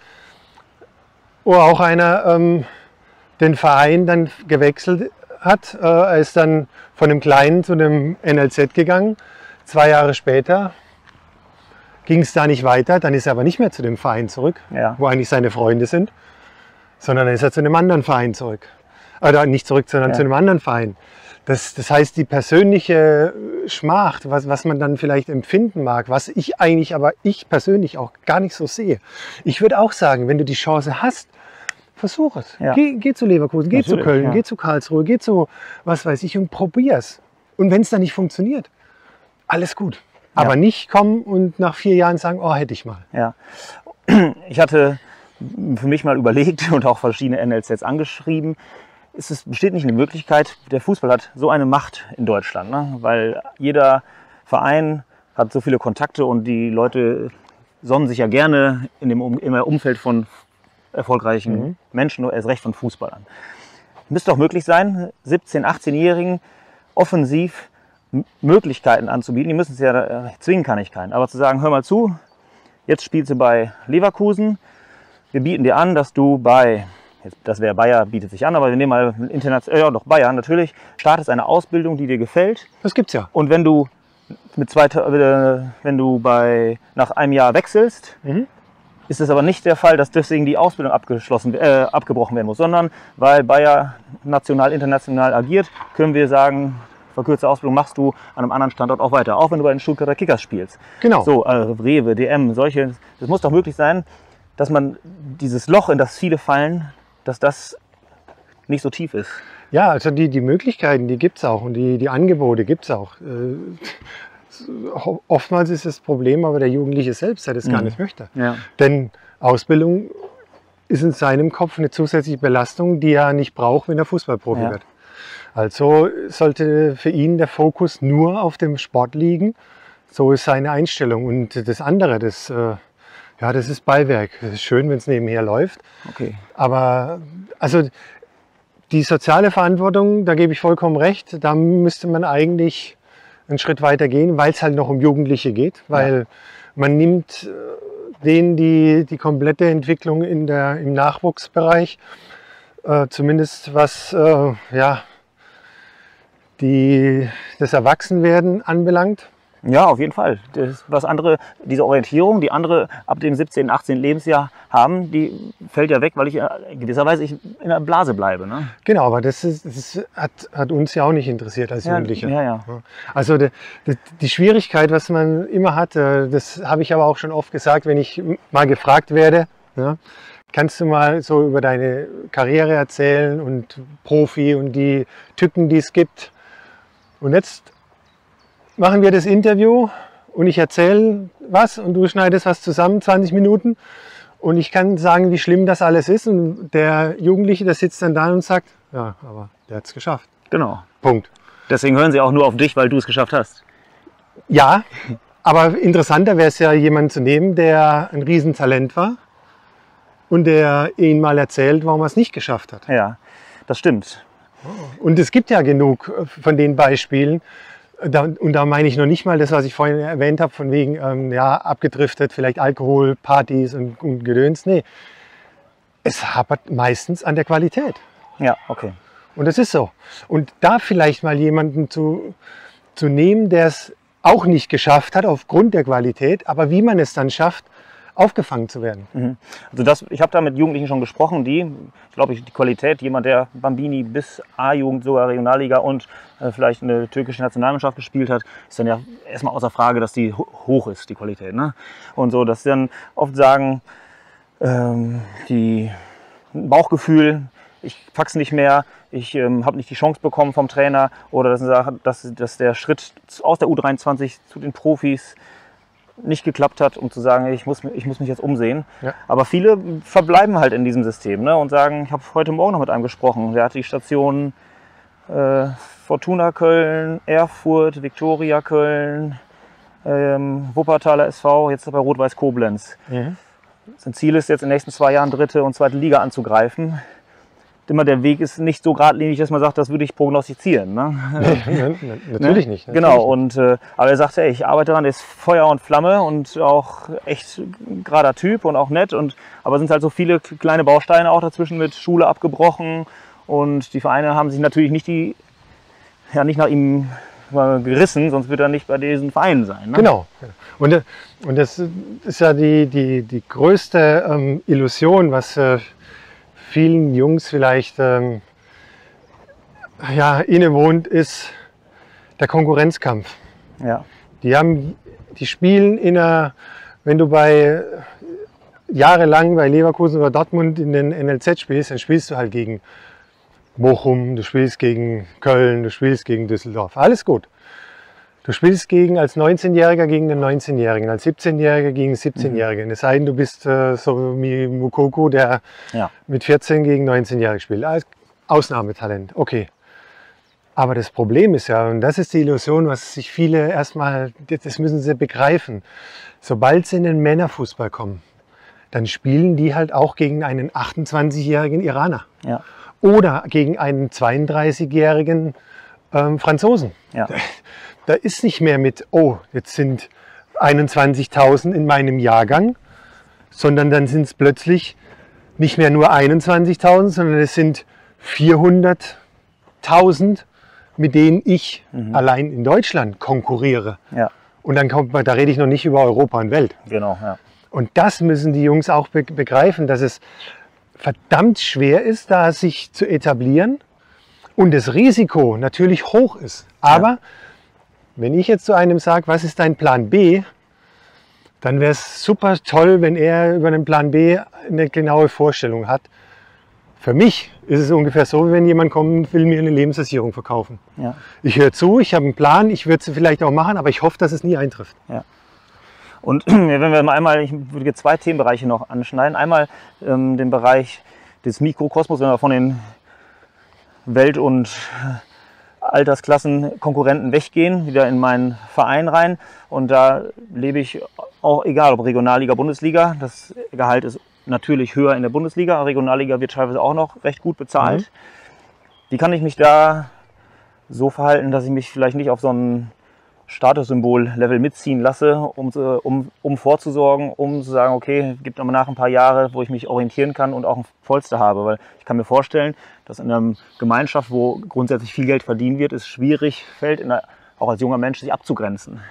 wo auch einer ähm, den Verein dann gewechselt hat. Äh, er ist dann von dem Kleinen zu dem N L Z gegangen. Zwei Jahre später ging es da nicht weiter, dann ist er aber nicht mehr zu dem Verein zurück, ja. wo eigentlich seine Freunde sind, sondern dann ist er zu einem anderen Verein zurück. Oder nicht zurück, sondern ja. zu einem anderen Verein. Das, das heißt, die persönliche Schmach, was, was man dann vielleicht empfinden mag, was ich eigentlich, aber ich persönlich auch gar nicht so sehe. Ich würde auch sagen, wenn du die Chance hast, versuch es. Ja. Geh, geh zu Leverkusen, geh Natürlich, zu Köln, ja. geh zu Karlsruhe, geh zu was weiß ich und probier's. Und wenn es dann nicht funktioniert, alles gut. Aber ja. nicht kommen und nach vier Jahren sagen, oh, hätte ich mal. Ja. Ich hatte für mich mal überlegt und auch verschiedene N L Zs angeschrieben. Es ist, besteht nicht eine Möglichkeit, der Fußball hat so eine Macht in Deutschland, ne? Weil jeder Verein hat so viele Kontakte und die Leute sonnen sich ja gerne in dem um, im Umfeld von erfolgreichen mhm. Menschen, erst recht von Fußballern. Müsste doch möglich sein, siebzehn-, achtzehnjährigen offensiv Möglichkeiten anzubieten. Die müssen es ja, äh, zwingen kann ich keinen, aber zu sagen, hör mal zu, jetzt spielst du bei Leverkusen, wir bieten dir an, dass du bei, jetzt, das wäre Bayer, bietet sich an, aber wir nehmen mal international, ja doch Bayer natürlich, startest eine Ausbildung, die dir gefällt. Das gibt's ja. Und wenn du mit zwei, äh, wenn du bei, nach einem Jahr wechselst, mhm. ist es aber nicht der Fall, dass deswegen die Ausbildung abgeschlossen, äh, abgebrochen werden muss, sondern weil Bayer national, international agiert, können wir sagen, verkürzte Ausbildung machst du an einem anderen Standort auch weiter, auch wenn du bei den Stuttgarter Kickers spielst. Genau. So, äh, Rewe, D M, solche, das muss doch möglich sein, dass man dieses Loch, in das viele fallen, dass das nicht so tief ist. Ja, also die, die Möglichkeiten, die gibt es auch und die, die Angebote gibt es auch. Äh, oftmals ist das Problem aber der Jugendliche selbst, der das mhm. gar nicht möchte. Ja. Denn Ausbildung ist in seinem Kopf eine zusätzliche Belastung, die er nicht braucht, wenn er Fußballprofi ja. wird. Also sollte für ihn der Fokus nur auf dem Sport liegen. So ist seine Einstellung. Und das andere, das, äh, ja, das ist Beiwerk. Es ist schön, wenn es nebenher läuft. Okay. Aber also die soziale Verantwortung, da gebe ich vollkommen recht, da müsste man eigentlich einen Schritt weiter gehen, weil es halt noch um Jugendliche geht. Weil ja. man nimmt denen die, die komplette Entwicklung in der, im Nachwuchsbereich, äh, zumindest was äh, ja, die, das Erwachsenwerden anbelangt. Ja, auf jeden Fall. Das, was andere, diese Orientierung, die andere ab dem siebzehnten, achtzehnten Lebensjahr haben, die fällt ja weg, weil ich in gewisser Weise ich in der Blase bleibe. Ne? Genau, aber das, ist, das hat, hat uns ja auch nicht interessiert als ja, Jugendliche. Ja, ja. Also die, die Schwierigkeit, was man immer hat, das habe ich aber auch schon oft gesagt, wenn ich mal gefragt werde, ja, kannst du mal so über deine Karriere erzählen und Profi und die Tücken, die es gibt. Und jetzt machen wir das Interview und ich erzähle was und du schneidest was zusammen, zwanzig Minuten. Und ich kann sagen, wie schlimm das alles ist. Und der Jugendliche, der sitzt dann da und sagt, ja, aber der hat es geschafft. Genau. Punkt. Deswegen hören sie auch nur auf dich, weil du es geschafft hast. Ja, aber interessanter wäre es ja, jemanden zu nehmen, der ein Riesentalent war und der ihnen mal erzählt, warum er es nicht geschafft hat. Ja, das stimmt. Und es gibt ja genug von den Beispielen. Da, und da meine ich noch nicht mal das, was ich vorhin erwähnt habe, von wegen ähm, ja, abgedriftet, vielleicht Alkohol, Partys und, und Gedöns. Nee, es hapert meistens an der Qualität. Ja, okay. Und das ist so. Und da vielleicht mal jemanden zu, zu nehmen, der es auch nicht geschafft hat aufgrund der Qualität, aber wie man es dann schafft, aufgefangen zu werden. Mhm. Also das, ich habe da mit Jugendlichen schon gesprochen, die, glaube ich, die Qualität, jemand, der Bambini bis A-Jugend, sogar Regionalliga und äh, vielleicht eine türkische Nationalmannschaft gespielt hat, ist dann ja erstmal außer Frage, dass die ho hoch ist, die Qualität. Ne? Und so, dass sie dann oft sagen, ähm, die Bauchgefühl, ich pack's nicht mehr, ich ähm, habe nicht die Chance bekommen vom Trainer, oder dass, dass, dass der Schritt aus der U dreiundzwanzig zu den Profis nicht geklappt hat, um zu sagen, ich muss, ich muss mich jetzt umsehen. Ja. Aber viele verbleiben halt in diesem System, ne, und sagen, ich habe heute Morgen noch mit einem gesprochen, der hat die Stationen äh, Fortuna Köln, Erfurt, Viktoria Köln, ähm, Wuppertaler S V, jetzt bei Rot-Weiß Koblenz. Mhm. Sein Ziel ist jetzt in den nächsten zwei Jahren dritte und zweite Liga anzugreifen. Immer der Weg ist nicht so geradlinig, dass man sagt, das würde ich prognostizieren. Ne? Nee, natürlich ne? nicht. Natürlich genau, und, äh, aber er sagt, ey, ich arbeite daran, der ist Feuer und Flamme und auch echt gerader Typ und auch nett. Und, aber es sind halt so viele kleine Bausteine auch dazwischen mit Schule abgebrochen. Und die Vereine haben sich natürlich nicht, die, ja, nicht nach ihm gerissen, sonst wird er nicht bei diesen Vereinen sein. Ne? Genau. Und, und das ist ja die, die, die größte ähm, Illusion, was äh, vielen Jungs vielleicht ähm, ja, innewohnt, ist der Konkurrenzkampf. Ja. Die haben, die spielen in einer, wenn du bei jahrelang bei Leverkusen oder Dortmund in den N L Z spielst, dann spielst du halt gegen Bochum, du spielst gegen Köln, du spielst gegen Düsseldorf. Alles gut. Du spielst gegen, als neunzehnjähriger gegen einen neunzehnjährigen, als siebzehnjähriger gegen einen siebzehnjährigen. Mhm. Es sei denn, du bist äh, so wie Moukoko, der ja. mit vierzehn gegen neunzehnjährige spielt. Als Ausnahmetalent, okay. Aber das Problem ist ja, und das ist die Illusion, was sich viele erstmal, das müssen sie begreifen. Sobald sie in den Männerfußball kommen, dann spielen die halt auch gegen einen achtundzwanzigjährigen Iraner. Ja. Oder gegen einen zweiunddreißigjährigen ähm, Franzosen. Ja. Da, da ist nicht mehr mit, oh, jetzt sind einundzwanzigtausend in meinem Jahrgang, sondern dann sind es plötzlich nicht mehr nur einundzwanzigtausend, sondern es sind vierhunderttausend, mit denen ich mhm. allein in Deutschland konkurriere. Ja. Und dann kommt man, da rede ich noch nicht über Europa und Welt. Genau, ja. Und das müssen die Jungs auch be begreifen, dass es verdammt schwer ist, da sich zu etablieren und das Risiko natürlich hoch ist. Aber ja. wenn ich jetzt zu einem sage, was ist dein Plan B, dann wäre es super toll, wenn er über den Plan B eine genaue Vorstellung hat. Für mich ist es ungefähr so, wie wenn jemand kommt und will mir eine Lebensversicherung verkaufen. Ja. Ich höre zu, ich habe einen Plan, ich würde es vielleicht auch machen, aber ich hoffe, dass es nie eintrifft. Ja. Und wenn wir mal einmal, ich würde jetzt zwei Themenbereiche noch anschneiden. Einmal ähm, den Bereich des Mikrokosmos, wenn wir von den Welt- und Altersklassenkonkurrenten weggehen, wieder in meinen Verein rein. Und da lebe ich auch, egal ob Regionalliga, Bundesliga, das Gehalt ist natürlich höher in der Bundesliga, Regionalliga wird teilweise auch noch recht gut bezahlt. Mhm. Wie kann ich mich da so verhalten, dass ich mich vielleicht nicht auf so ein Statussymbol-Level mitziehen lasse, um, um, um vorzusorgen, um zu sagen, okay, es gibt aber nach ein paar Jahre, wo ich mich orientieren kann und auch ein Polster habe. Weil ich kann mir vorstellen, dass in einer Gemeinschaft, wo grundsätzlich viel Geld verdient wird, es schwierig fällt, in einer, auch als junger Mensch, sich abzugrenzen.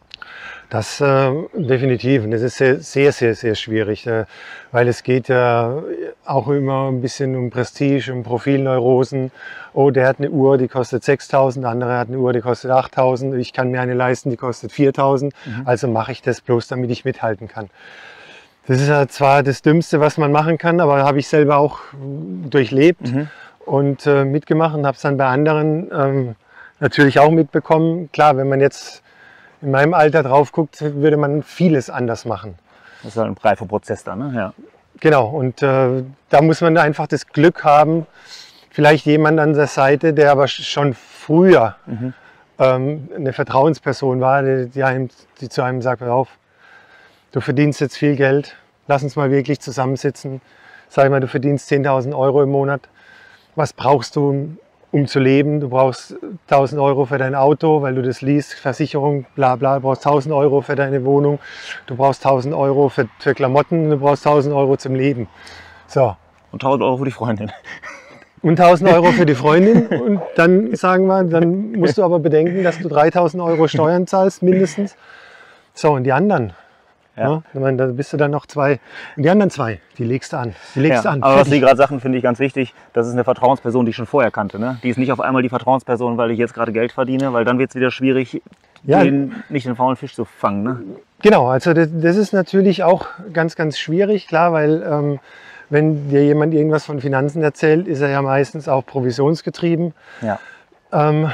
Das äh, definitiv. Und das ist sehr, sehr, sehr, sehr schwierig, äh, weil es geht ja auch immer ein bisschen um Prestige, um Profilneurosen. Oh, der hat eine Uhr, die kostet sechstausend, der andere hat eine Uhr, die kostet achttausend. Ich kann mir eine leisten, die kostet viertausend. Mhm. Also mache ich das bloß, damit ich mithalten kann. Das ist ja zwar das Dümmste, was man machen kann, aber habe ich selber auch durchlebt mhm. und äh, mitgemacht und habe es dann bei anderen ähm, natürlich auch mitbekommen. Klar, wenn man jetzt in meinem Alter drauf guckt, würde man vieles anders machen. Das ist halt ein Reifeprozess dann, ne? Ja. Genau, und äh, da muss man einfach das Glück haben, vielleicht jemand an der Seite, der aber schon früher mhm. ähm, eine Vertrauensperson war, die, die, einem, die zu einem sagt, pass auf, du verdienst jetzt viel Geld, lass uns mal wirklich zusammensitzen. Sag mal, du verdienst zehntausend Euro im Monat, was brauchst du, um zu leben? Du brauchst tausend Euro für dein Auto, weil du das liest, Versicherung, bla bla. Du brauchst tausend Euro für deine Wohnung, du brauchst tausend Euro für, für Klamotten, du brauchst tausend Euro zum Leben. So. Und tausend Euro für die Freundin. Und tausend Euro für die Freundin. Und dann sagen wir, dann musst du aber bedenken, dass du dreitausend Euro Steuern zahlst, mindestens. So, und die anderen. Ja. Ja, ich meine, da bist du dann noch zwei. Und die anderen zwei, die legst du an. Die legst ja, du an. Aber was Sie gerade sagten, finde ich ganz wichtig. Das ist eine Vertrauensperson, die ich schon vorher kannte. Ne? Die ist nicht auf einmal die Vertrauensperson, weil ich jetzt gerade Geld verdiene, weil dann wird es wieder schwierig, ja, den, nicht den faulen Fisch zu fangen. Ne? Genau, also das, das ist natürlich auch ganz, ganz schwierig, klar, weil ähm, wenn dir jemand irgendwas von Finanzen erzählt, ist er ja meistens auch provisionsgetrieben. Ja. Ähm,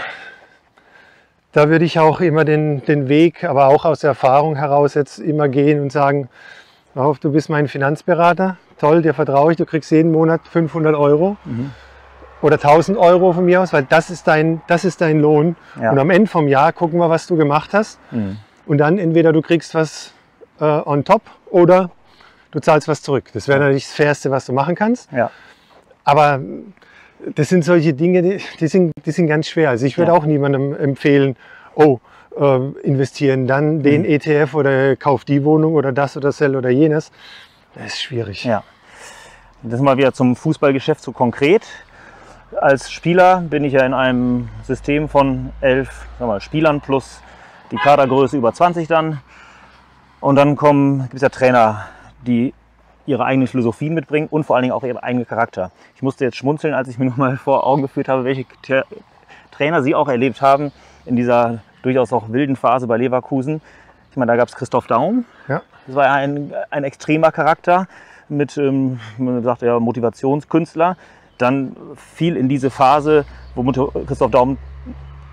Da würde ich auch immer den, den Weg, aber auch aus der Erfahrung heraus jetzt immer gehen und sagen, auf, du bist mein Finanzberater, toll, dir vertraue ich, du kriegst jeden Monat fünfhundert Euro mhm. oder tausend Euro von mir aus, weil das ist dein, das ist dein Lohn. Ja. Und am Ende vom Jahr gucken wir, was du gemacht hast. Mhm. Und dann entweder du kriegst was äh, on top oder du zahlst was zurück. Das wäre natürlich das Fairste, was du machen kannst. Ja. Aber das sind solche Dinge, die, die, sind, die sind ganz schwer. Also ich würde ja. auch niemandem empfehlen, oh, äh, investieren dann den mhm. E T F oder kauf die Wohnung oder das oder das oder jenes. Das ist schwierig. Ja. Das mal wieder zum Fußballgeschäft so konkret. Als Spieler bin ich ja in einem System von elf sag mal, Spielern plus die Kadergröße über zwanzig dann. Und dann kommen, gibt es ja Trainer, die ihre eigenen Philosophien mitbringen und vor allen Dingen auch ihren eigenen Charakter. Ich musste jetzt schmunzeln, als ich mir nochmal vor Augen geführt habe, welche Tra Trainer Sie auch erlebt haben in dieser durchaus auch wilden Phase bei Leverkusen. Ich meine, da gab es Christoph Daum. Ja. Das war ein, ein extremer Charakter mit, ähm, man sagt ja, Motivationskünstler. Dann fiel in diese Phase, wo Christoph Daum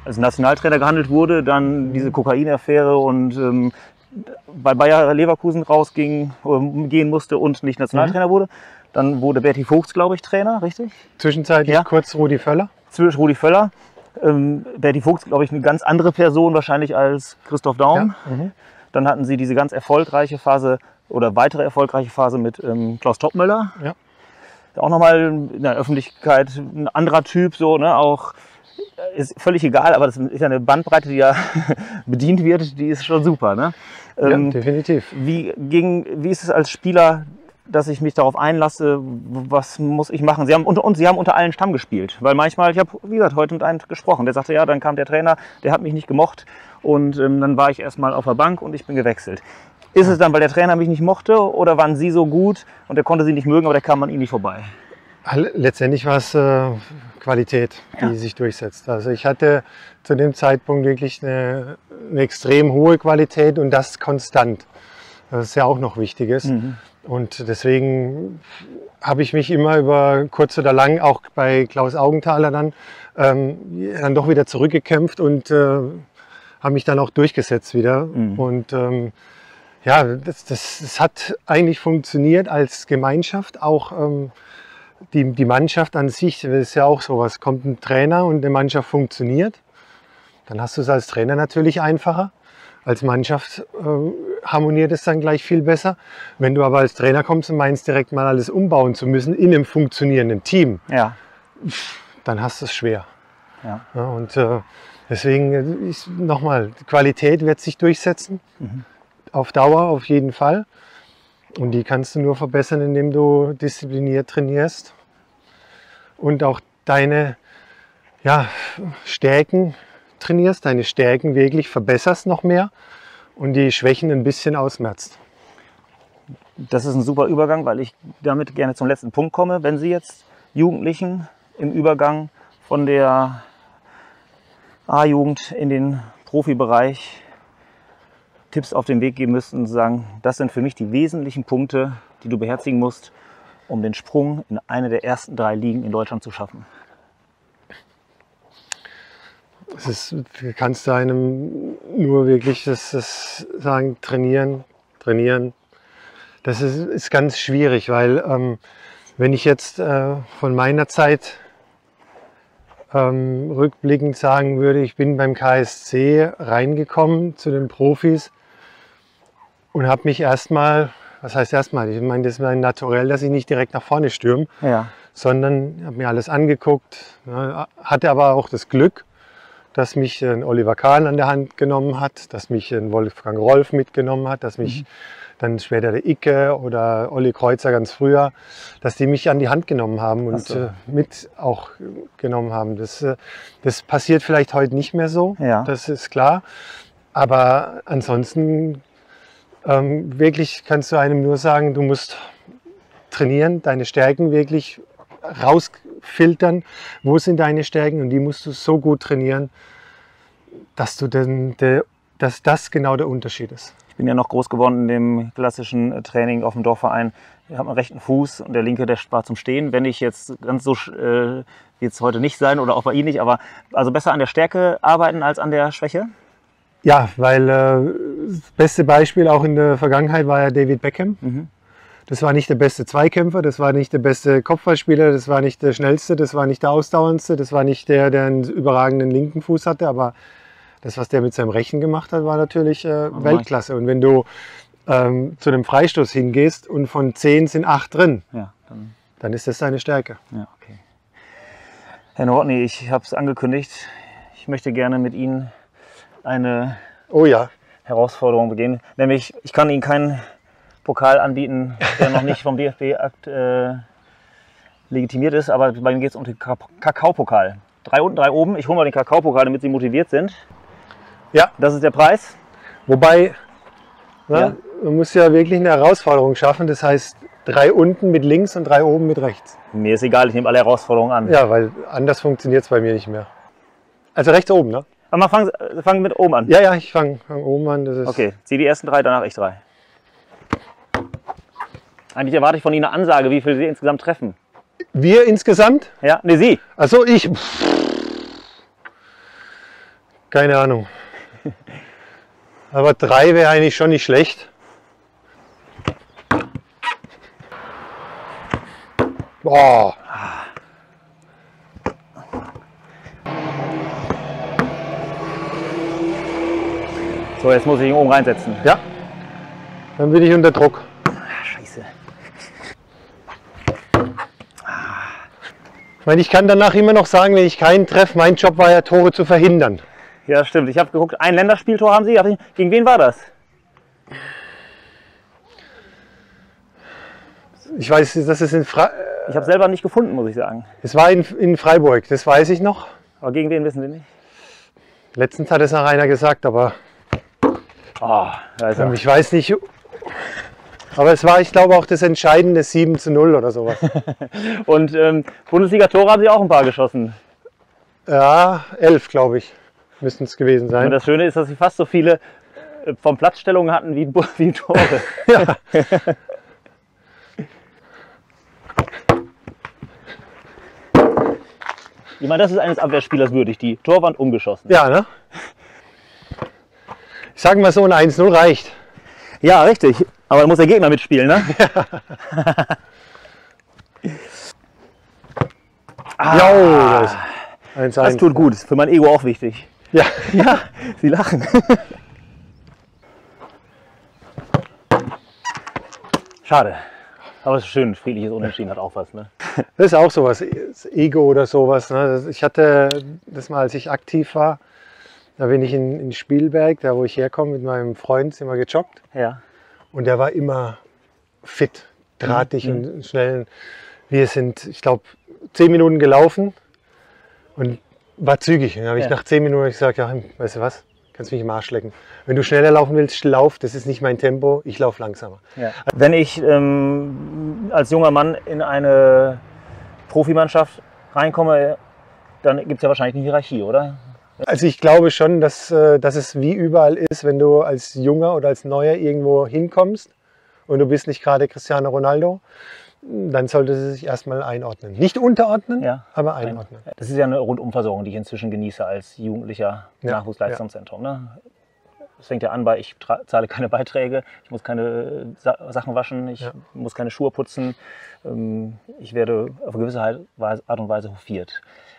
als Nationaltrainer gehandelt wurde, dann diese Kokainaffäre und ähm, bei Bayer Leverkusen rausging, äh, gehen musste und nicht Nationaltrainer mhm. wurde. Dann wurde Berti Vogts, glaube ich, Trainer, richtig? Zwischenzeitlich ja. kurz Rudi Völler. Zwischen Rudi Völler. Ähm, Berti Vogts, glaube ich, eine ganz andere Person wahrscheinlich als Christoph Daum. Ja. Mhm. Dann hatten sie diese ganz erfolgreiche Phase oder weitere erfolgreiche Phase mit ähm, Klaus Toppmöller. Ja. Auch nochmal in der Öffentlichkeit ein anderer Typ, so, ne, auch ist völlig egal, aber das ist ja eine Bandbreite, die ja bedient wird, die ist schon super. Ne? Ähm, ja, definitiv. Wie, ging, wie ist es als Spieler, dass ich mich darauf einlasse, was muss ich machen? Sie haben, und, und Sie haben unter allen Stamm gespielt, weil manchmal, ich habe, wie gesagt, heute mit einem gesprochen, der sagte, ja, dann kam der Trainer, der hat mich nicht gemocht und ähm, dann war ich erstmal auf der Bank und ich bin gewechselt. Ist es dann, weil der Trainer mich nicht mochte oder waren Sie so gut und er konnte Sie nicht mögen, aber der kam an Ihnen nicht vorbei? Letztendlich war es äh, Qualität, die ja. sich durchsetzt. Also ich hatte zu dem Zeitpunkt wirklich eine, eine extrem hohe Qualität und das konstant. Das ist ja auch noch Wichtiges. Mhm. Und deswegen habe ich mich immer über kurz oder lang, auch bei Klaus Augenthaler dann, ähm, dann doch wieder zurückgekämpft und äh, habe mich dann auch durchgesetzt wieder. Mhm. Und ähm, ja, das, das, das hat eigentlich funktioniert als Gemeinschaft, auch ähm, Die, die Mannschaft an sich, das ist ja auch sowas, kommt ein Trainer und eine Mannschaft funktioniert, dann hast du es als Trainer natürlich einfacher. Als Mannschaft äh, harmoniert es dann gleich viel besser. Wenn du aber als Trainer kommst und meinst, direkt mal alles umbauen zu müssen in einem funktionierenden Team, ja. dann hast du es schwer. Ja. Ja, und äh, deswegen, ich, nochmal, Qualität wird sich durchsetzen, mhm. auf Dauer auf jeden Fall. Und die kannst du nur verbessern, indem du diszipliniert trainierst und auch deine ja, Stärken trainierst, deine Stärken wirklich verbesserst noch mehr und die Schwächen ein bisschen ausmerzt. Das ist ein super Übergang, weil ich damit gerne zum letzten Punkt komme. Wenn Sie jetzt Jugendlichen im Übergang von der A-Jugend in den Profibereich Tipps auf den Weg geben müssten und sagen, das sind für mich die wesentlichen Punkte, die du beherzigen musst, um den Sprung in eine der ersten drei Ligen in Deutschland zu schaffen? Es ist, du kannst einem nur wirklich das, das sagen, trainieren, trainieren. Das ist, ist ganz schwierig, weil ähm, wenn ich jetzt äh, von meiner Zeit ähm, rückblickend sagen würde, ich bin beim K S C reingekommen zu den Profis, und habe mich erstmal, was heißt erstmal, ich meine, das ist mein Naturell, dass ich nicht direkt nach vorne stürme, ja. sondern habe mir alles angeguckt, ne, hatte aber auch das Glück, dass mich ein Oliver Kahn an der Hand genommen hat, dass mich ein Wolfgang Rolf mitgenommen hat, dass mich mhm. dann später der Icke oder Olli Kreuzer ganz früher, dass die mich an die Hand genommen haben und so. äh, mit auch genommen haben. Das, äh, das passiert vielleicht heute nicht mehr so, ja. das ist klar, aber ansonsten Ähm, wirklich kannst du einem nur sagen, du musst trainieren, deine Stärken wirklich rausfiltern. Wo sind deine Stärken? Und die musst du so gut trainieren, dass, du den, de, dass das genau der Unterschied ist. Ich bin ja noch groß geworden in dem klassischen Training auf dem Dorfverein. Ich habe einen rechten Fuß und der linke, der war zum Stehen. Wenn ich jetzt ganz so, äh, wird es heute nicht sein oder auch bei Ihnen nicht, aber also besser an der Stärke arbeiten als an der Schwäche? Ja, weil äh, das beste Beispiel auch in der Vergangenheit war ja David Beckham. Mhm. Das war nicht der beste Zweikämpfer, das war nicht der beste Kopfballspieler, das war nicht der schnellste, das war nicht der ausdauerndste, das war nicht der, der einen überragenden linken Fuß hatte, aber das, was der mit seinem Rechten gemacht hat, war natürlich äh, oh, Weltklasse. Und wenn du ähm, zu einem Freistoß hingehst und von zehn sind acht drin, ja, dann, dann ist das deine Stärke. Ja, okay. Herr Nowotny, ich habe es angekündigt, ich möchte gerne mit Ihnen eine oh ja. Herausforderung begehen. Nämlich, ich kann Ihnen keinen Pokal anbieten, der noch nicht vom D F B akt, äh, legitimiert ist, aber bei mir geht es um den Kakaopokal. Drei unten, drei oben. Ich hole mal den Kakaopokal, damit Sie motiviert sind. Ja. Das ist der Preis. Wobei, ne, ja. man muss ja wirklich eine Herausforderung schaffen. Das heißt, drei unten mit links und drei oben mit rechts. Mir ist egal, ich nehme alle Herausforderungen an. Ja, weil anders funktioniert es bei mir nicht mehr. Also rechts oben, ne? Aber fangen fang mit oben an. Ja, ja, ich fange fang oben an. Das ist okay, zieh die ersten drei, danach ich drei. Eigentlich erwarte ich von Ihnen eine Ansage, wie viel Sie insgesamt treffen. Wir insgesamt? Ja, ne, Sie. Also ich. Keine Ahnung. Aber drei wäre eigentlich schon nicht schlecht. Boah. So, jetzt muss ich ihn oben reinsetzen. Ja. Dann bin ich unter Druck. Ah, scheiße. Ich meine, ich kann danach immer noch sagen, wenn ich keinen treffe, mein Job war ja, Tore zu verhindern. Ja, stimmt. Ich habe geguckt, ein Länderspieltor haben Sie. Gegen wen war das? Ich weiß, das ist in Fra Ich habe selber nicht gefunden, muss ich sagen. Es war in, in Freiburg, das weiß ich noch. Aber gegen wen wissen Sie nicht? Letztens hat es noch einer gesagt, aber Oh, da ist er. ich weiß nicht. Aber es war, ich glaube, auch das entscheidende sieben zu null oder sowas. Und ähm, Bundesliga-Tore haben Sie auch ein paar geschossen. Ja, elf, glaube ich, müssten es gewesen Und sein. das Schöne ist, dass Sie fast so viele äh, vom Platzstellungen hatten wie, wie Tore. Ja. Ich meine, das ist eines Abwehrspielers würdig, die Torwand umgeschossen. Ja, ne? Ich sage mal so, ein eins null reicht. Ja, richtig. Aber da muss der Gegner mitspielen, ne? Ah, jo, das, eins, Das eins. tut gut. Ist für mein Ego auch wichtig. Ja. Ja, Sie lachen. Schade. Aber es ist schön, friedliches Unentschieden hat auch was, ne? Das ist auch sowas, das Ego oder sowas. Ne? Ich hatte das mal, als ich aktiv war, da bin ich in, in Spielberg, da wo ich herkomme, mit meinem Freund sind wir gejoggt. Ja. Und der war immer fit, drahtig Mhm. und schnell. Wir sind, ich glaube, zehn Minuten gelaufen und war zügig. Und dann habe ich Ja. nach zehn Minuten gesagt, ja, weißt du was, kannst mich im Arsch lecken. Wenn du schneller laufen willst, lauf, das ist nicht mein Tempo, ich laufe langsamer. Ja. Wenn ich ähm, als junger Mann in eine Profimannschaft reinkomme, dann gibt es ja wahrscheinlich eine Hierarchie, oder? Also ich glaube schon, dass, äh, dass es wie überall ist, wenn du als Junger oder als Neuer irgendwo hinkommst und du bist nicht gerade Cristiano Ronaldo, dann sollte sie sich erstmal einordnen. Nicht unterordnen, Ja. aber einordnen. Das ist ja eine Rundumversorgung, die ich inzwischen genieße als jugendlicher Ja, Nachwuchsleistungszentrum. Ne? Das fängt ja an bei, ich tra- zahle keine Beiträge, ich muss keine Sa Sachen waschen, ich Ja. muss keine Schuhe putzen. Ähm, ich werde auf eine gewisse Art und Weise hofiert.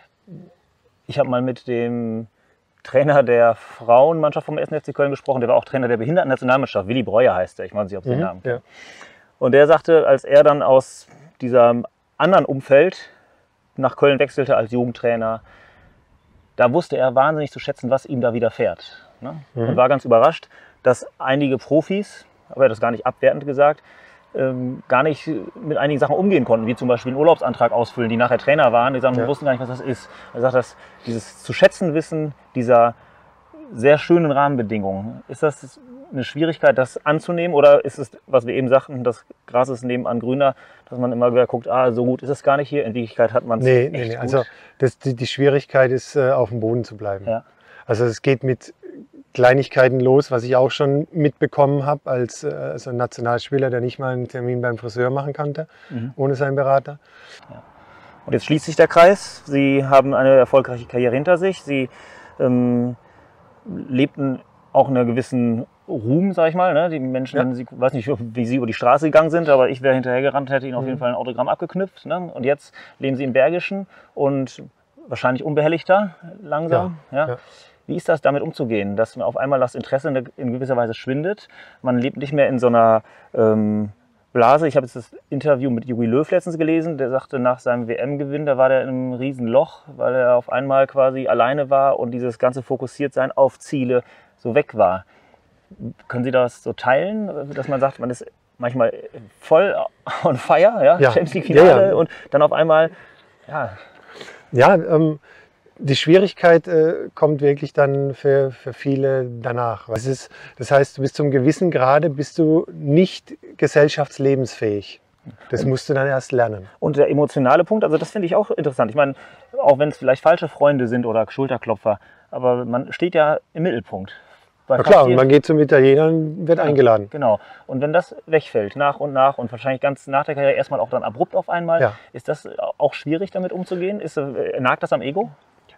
Ich habe mal mit dem Trainer der Frauenmannschaft vom ersten F C Köln gesprochen, der war auch Trainer der Behindertennationalmannschaft, Willi Breuer heißt er, ich weiß nicht, ob Sie den Namen kennen. Ja. Und der sagte, als er dann aus diesem anderen Umfeld nach Köln wechselte als Jugendtrainer, da wusste er wahnsinnig zu schätzen, was ihm da widerfährt. Ne? Mhm. Und war ganz überrascht, dass einige Profis, aber er hat das gar nicht abwertend gesagt, ähm, gar nicht mit einigen Sachen umgehen konnten, wie zum Beispiel einen Urlaubsantrag ausfüllen, die nachher Trainer waren, die sagen, Ja. wir wussten gar nicht, was das ist. Er sagt, dass dieses zu schätzen wissen dieser sehr schönen Rahmenbedingungen, ist das eine Schwierigkeit, das anzunehmen, oder ist es, was wir eben sagten, das Gras ist nebenan grüner, dass man immer wieder guckt, ah, so gut ist es gar nicht hier, in Wirklichkeit hat man es Nee, echt nee, nee. gut. Also das, die, die Schwierigkeit ist, äh, auf dem Boden zu bleiben. Ja. Also es geht mit Kleinigkeiten los, was ich auch schon mitbekommen habe als äh, also ein Nationalspieler, der nicht mal einen Termin beim Friseur machen konnte, Mhm. ohne seinen Berater. Und jetzt schließt sich der Kreis. Sie haben eine erfolgreiche Karriere hinter sich. Sie ähm, lebten auch in einer gewissen Ruhm, sag ich mal. Ne? Die Menschen, Ja. wenn sie, weiß nicht, wie sie über die Straße gegangen sind, aber ich wäre hinterhergerannt, hätte ihnen auf jeden Mhm. Fall ein Autogramm abgeknüpft. Ne? Und jetzt leben sie im Bergischen und wahrscheinlich unbehelligter, langsam. Ja. ja. Wie ist das, damit umzugehen, dass auf einmal das Interesse in in gewisser Weise schwindet? Man lebt nicht mehr in so einer ähm, Blase. Ich habe jetzt das Interview mit Jogi Löw letztens gelesen, der sagte, nach seinem W M-Gewinn, da war der in einem riesen Loch, weil er auf einmal quasi alleine war und dieses ganze Fokussiertsein auf Ziele so weg war. Können Sie das so teilen, dass man sagt, man ist manchmal voll on fire, ja? Ja. Champions League-Finale, Ja, ja. und dann auf einmal, ja, Ja, ähm, die Schwierigkeit äh, kommt wirklich dann für, für viele danach. Es ist, das heißt, bis zum gewissen Grade bist du nicht gesellschaftslebensfähig. Das musst du dann erst lernen. und der emotionale Punkt, also das finde ich auch interessant. Ich meine, auch wenn es vielleicht falsche Freunde sind oder Schulterklopfer, aber man steht ja im Mittelpunkt. Bei Na fast klar, und jedem- man geht zum Italiener und wird Ja, eingeladen. Genau. Und wenn das wegfällt, nach und nach und wahrscheinlich ganz nach der Karriere erstmal auch dann abrupt auf einmal, Ja. ist das auch schwierig, damit umzugehen? Ist, äh, nagt das am Ego?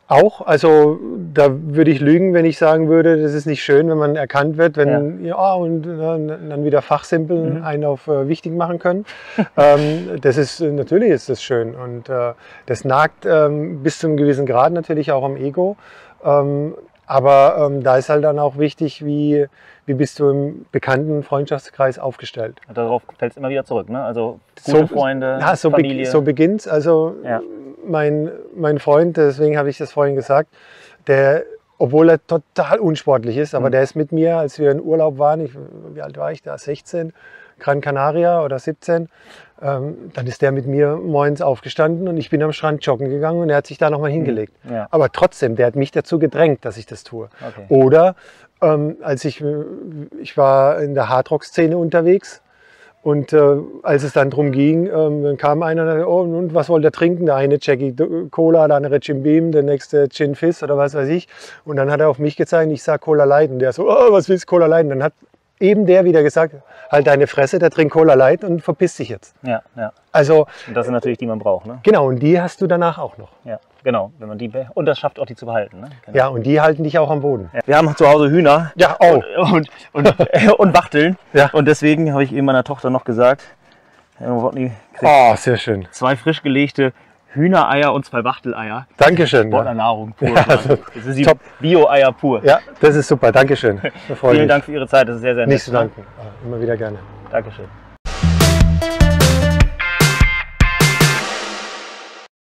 Auch, also da würde ich lügen, wenn ich sagen würde, das ist nicht schön, wenn man erkannt wird, wenn ja, ja und äh, dann wieder Fachsimpeln mhm. einen auf äh, wichtig machen können. ähm, das ist natürlich ist das schön und äh, das nagt ähm, bis zu einem gewissen Grad natürlich auch am Ego. Ähm, aber ähm, da ist halt dann auch wichtig, wie, wie bist du im bekannten Freundschaftskreis aufgestellt. Darauf fällt es immer wieder zurück, ne? Also gute so, Freunde, ja, so Familie. Be so beginnt es. Also ja. mein, mein Freund, deswegen habe ich das vorhin gesagt, der, obwohl er total unsportlich ist, aber mhm. der ist mit mir, als wir in Urlaub waren, ich, wie alt war ich da, sechzehn, Gran Canaria oder siebzehn, ähm, dann ist der mit mir morgens aufgestanden und ich bin am Strand joggen gegangen und er hat sich da nochmal hingelegt. Ja. Aber trotzdem, der hat mich dazu gedrängt, dass ich das tue. Okay. Oder ähm, als ich, ich war in der Hardrock-Szene unterwegs und äh, als es dann darum ging, ähm, dann kam einer und sagte, oh, und was wollt ihr trinken? Der eine Jackie Cola, der andere Jim Beam, der nächste Gin Fizz oder was weiß ich. Und dann hat er auf mich gezeigt, ich sag Cola Light und der so, oh, was willst du Cola Light? Und dann hat eben der wieder gesagt, halt deine Fresse, der trinkt Cola Light und verpiss dich jetzt. Ja, ja. Also, und das sind natürlich die, man braucht, ne? Genau, und die hast du danach auch noch. Ja, genau. Wenn man die, und das schafft auch, die zu behalten, ne? Genau. Ja, und die halten dich auch am Boden. Ja. Wir haben zu Hause Hühner. Ja, oh. Und, und, und, und Wachteln. Ja. Und deswegen habe ich eben meiner Tochter noch gesagt, Herr Nowotny kriegt oh, sehr schön. zwei frisch gelegte Hühnereier und zwei Wachteleier. Dankeschön. Sportlernahrung pur. Ja, also, das ist die Bio-Eier pur. Ja, das ist super. Dankeschön. Vielen Dank für Ihre Zeit. Das ist sehr, sehr nett. Nicht zu danken. Immer wieder gerne. Dankeschön.